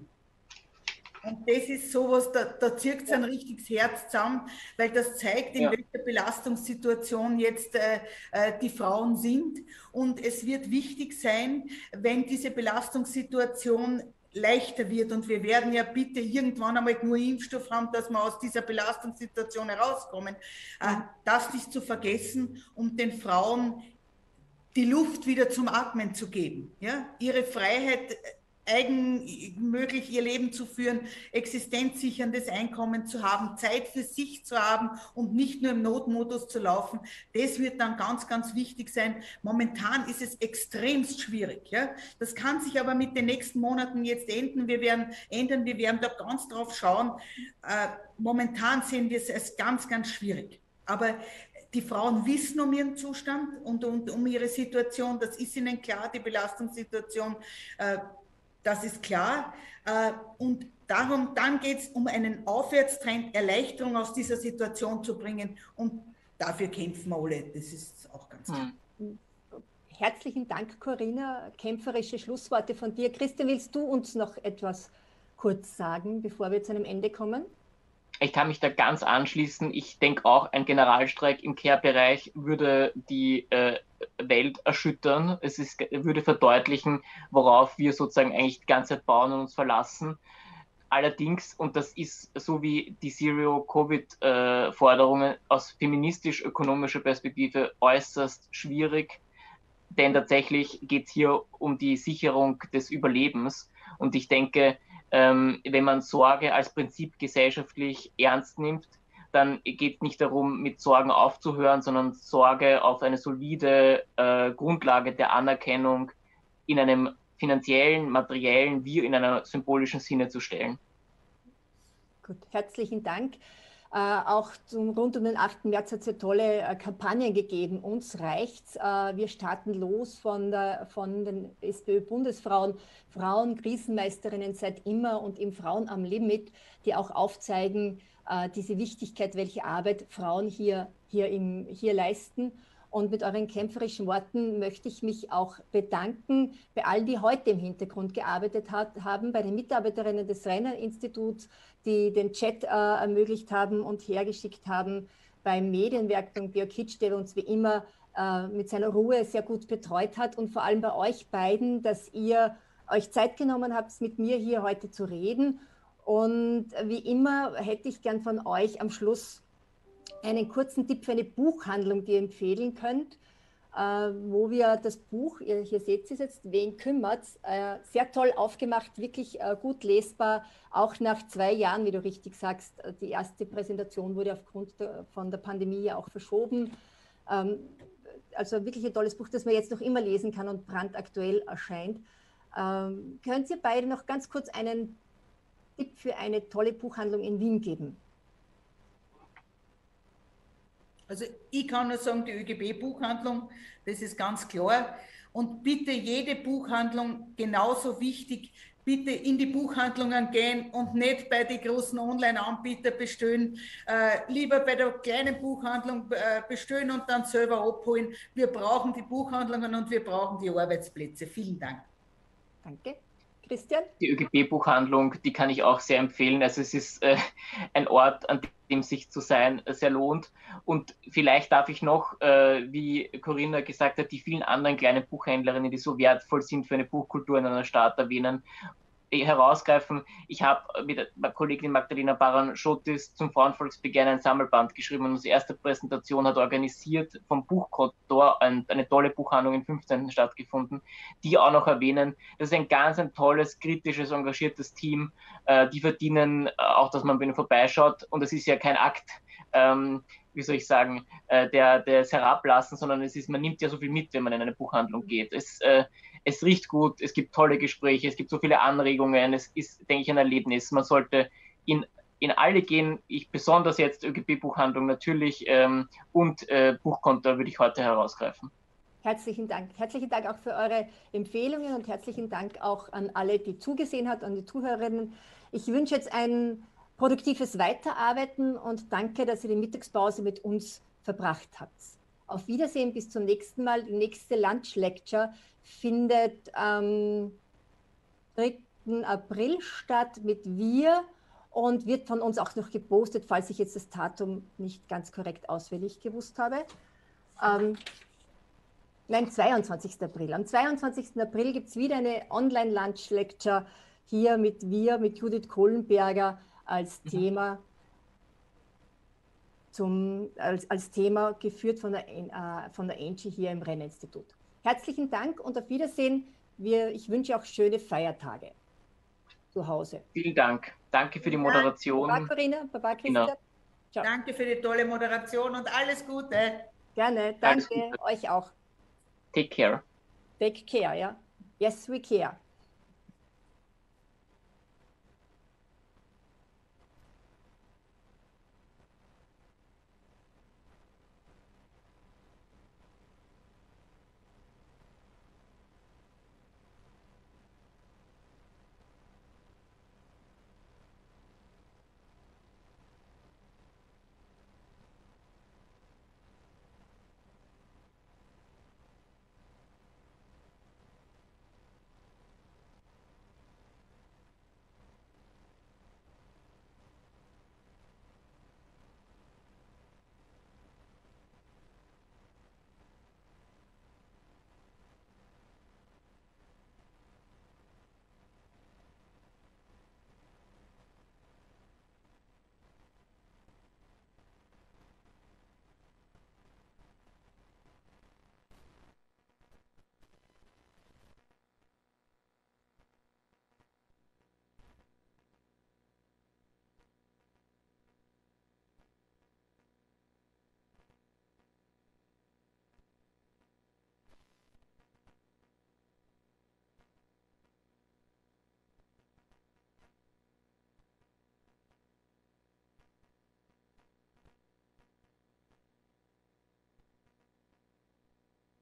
Und das ist sowas, da, da zirkt es ein richtiges Herz zusammen, weil das zeigt, in ja. welcher Belastungssituation jetzt äh, die Frauen sind. Und es wird wichtig sein, wenn diese Belastungssituation leichter wird, und wir werden ja bitte irgendwann einmal nur Impfstoff haben, dass wir aus dieser Belastungssituation herauskommen, äh, das nicht zu vergessen, um den Frauen die Luft wieder zum Atmen zu geben, ja? Ihre Freiheit, eigenmöglich ihr Leben zu führen, existenzsicherndes Einkommen zu haben, Zeit für sich zu haben und nicht nur im Notmodus zu laufen, das wird dann ganz, ganz wichtig sein. Momentan ist es extremst schwierig. Ja? Das kann sich aber mit den nächsten Monaten jetzt enden. Wir werden ändern, wir werden da ganz drauf schauen. Äh, momentan sehen wir es als ganz, ganz schwierig. Aber die Frauen wissen um ihren Zustand und, und um ihre Situation. Das ist ihnen klar, die Belastungssituation. Äh, das ist klar. Und darum, dann geht es um einen Aufwärtstrend, Erleichterung aus dieser Situation zu bringen. Und dafür kämpfen wir alle. Das ist auch ganz klar. Hm. Herzlichen Dank, Corinna. Kämpferische Schlussworte von dir. Christian, willst du uns noch etwas kurz sagen, bevor wir zu einem Ende kommen? Ich kann mich da ganz anschließen. Ich denke auch, ein Generalstreik im Care-Bereich würde die äh, Welt erschüttern. Es ist, würde verdeutlichen, worauf wir sozusagen eigentlich die ganze Zeit bauen und uns verlassen. Allerdings, und das ist so wie die Zero-Covid-Forderungen aus feministisch-ökonomischer Perspektive äußerst schwierig, denn tatsächlich geht es hier um die Sicherung des Überlebens. Und ich denke, ähm, wenn man Sorge als Prinzip gesellschaftlich ernst nimmt, dann geht es nicht darum, mit Sorgen aufzuhören, sondern Sorge auf eine solide äh, Grundlage der Anerkennung in einem finanziellen, materiellen wie in einer symbolischen Sinne zu stellen. Gut, herzlichen Dank. Äh, auch zum, rund um den achten März hat es ja tolle äh, Kampagnen gegeben. Uns reicht's. Äh, wir starten los von, der, von den SPÖ-Bundesfrauen, Frauen, Krisenmeisterinnen seit immer und im Frauen am Limit, die auch aufzeigen, äh, diese Wichtigkeit, welche Arbeit Frauen hier, hier, im, hier leisten. Und mit euren kämpferischen Worten möchte ich mich auch bedanken bei allen, die heute im Hintergrund gearbeitet hat, haben, bei den Mitarbeiterinnen des Renner-Instituts, die den Chat äh, ermöglicht haben und hergeschickt haben, beim Medienwerk von Georg Kitsch, der uns wie immer äh, mit seiner Ruhe sehr gut betreut hat, und vor allem bei euch beiden, dass ihr euch Zeit genommen habt, mit mir hier heute zu reden. Und wie immer hätte ich gern von euch am Schluss einen kurzen Tipp für eine Buchhandlung, die ihr empfehlen könnt, äh, wo wir das Buch, ihr, hier seht ihr es jetzt, Wen kümmert's, äh, sehr toll aufgemacht, wirklich äh, gut lesbar, auch nach zwei Jahren, wie du richtig sagst. Die erste Präsentation wurde aufgrund der, von der Pandemie auch verschoben. Ähm, also wirklich ein tolles Buch, das man jetzt noch immer lesen kann und brandaktuell erscheint. Ähm, könnt ihr beide noch ganz kurz einen Tipp für eine tolle Buchhandlung in Wien geben? Also ich kann nur sagen, die ÖGB-Buchhandlung, das ist ganz klar. Und bitte jede Buchhandlung genauso wichtig, bitte in die Buchhandlungen gehen und nicht bei den großen Online-Anbietern bestellen. Äh, lieber bei der kleinen Buchhandlung äh, bestellen und dann selber abholen. Wir brauchen die Buchhandlungen und wir brauchen die Arbeitsplätze. Vielen Dank. Danke. Christian? Die ÖGB-Buchhandlung, die kann ich auch sehr empfehlen. Also es ist äh, ein Ort, an dem sich zu sein sehr lohnt. Und vielleicht darf ich noch, äh, wie Corinna gesagt hat, die vielen anderen kleinen Buchhändlerinnen, die so wertvoll sind für eine Buchkultur in einer Stadt, erwähnen, herausgreifen. Ich habe mit der Kollegin Magdalena Baran-Schotis zum Frauenvolksbegehren ein Sammelband geschrieben und unsere erste Präsentation hat organisiert vom Buchkontor, ein, eine tolle Buchhandlung im fünfzehnten stattgefunden, die auch noch erwähnen. Das ist ein ganz ein tolles, kritisches, engagiertes Team. Äh, die verdienen auch, dass man bei ihnen vorbeischaut, und es ist ja kein Akt, ähm, wie soll ich sagen, äh, der, des Herablassen, sondern es ist, man nimmt ja so viel mit, wenn man in eine Buchhandlung geht. Es, äh, es riecht gut, es gibt tolle Gespräche, es gibt so viele Anregungen, es ist, denke ich, ein Erlebnis. Man sollte in, in alle gehen, ich besonders jetzt ÖGB-Buchhandlung natürlich ähm, und äh, Buchkonto würde ich heute herausgreifen. Herzlichen Dank. Herzlichen Dank auch für eure Empfehlungen und herzlichen Dank auch an alle, die zugesehen hat, an die Zuhörerinnen. Ich wünsche jetzt ein produktives Weiterarbeiten und danke, dass ihr die Mittagspause mit uns verbracht habt. Auf Wiedersehen, bis zum nächsten Mal. Die nächste Lunch Lecture findet am dritten April statt mit Wir und wird von uns auch noch gepostet, falls ich jetzt das Datum nicht ganz korrekt auswendig gewusst habe. Ähm, nein, zweiundzwanzigsten April. Am zweiundzwanzigsten April gibt es wieder eine Online-Lunch-Lecture hier mit Wir, mit Judith Kohlenberger als mhm. Thema. Zum, als, als Thema geführt von der, äh, von der Angie hier im Renner-Institut. Herzlichen Dank und auf Wiedersehen. Wir, ich wünsche auch schöne Feiertage zu Hause. Vielen Dank. Danke für die Moderation. Baba Corinna, Baba Christian. Genau. Ciao. Danke für die tolle Moderation und alles Gute. Gerne, danke euch auch. Take care. Take care, ja. Yes, we care.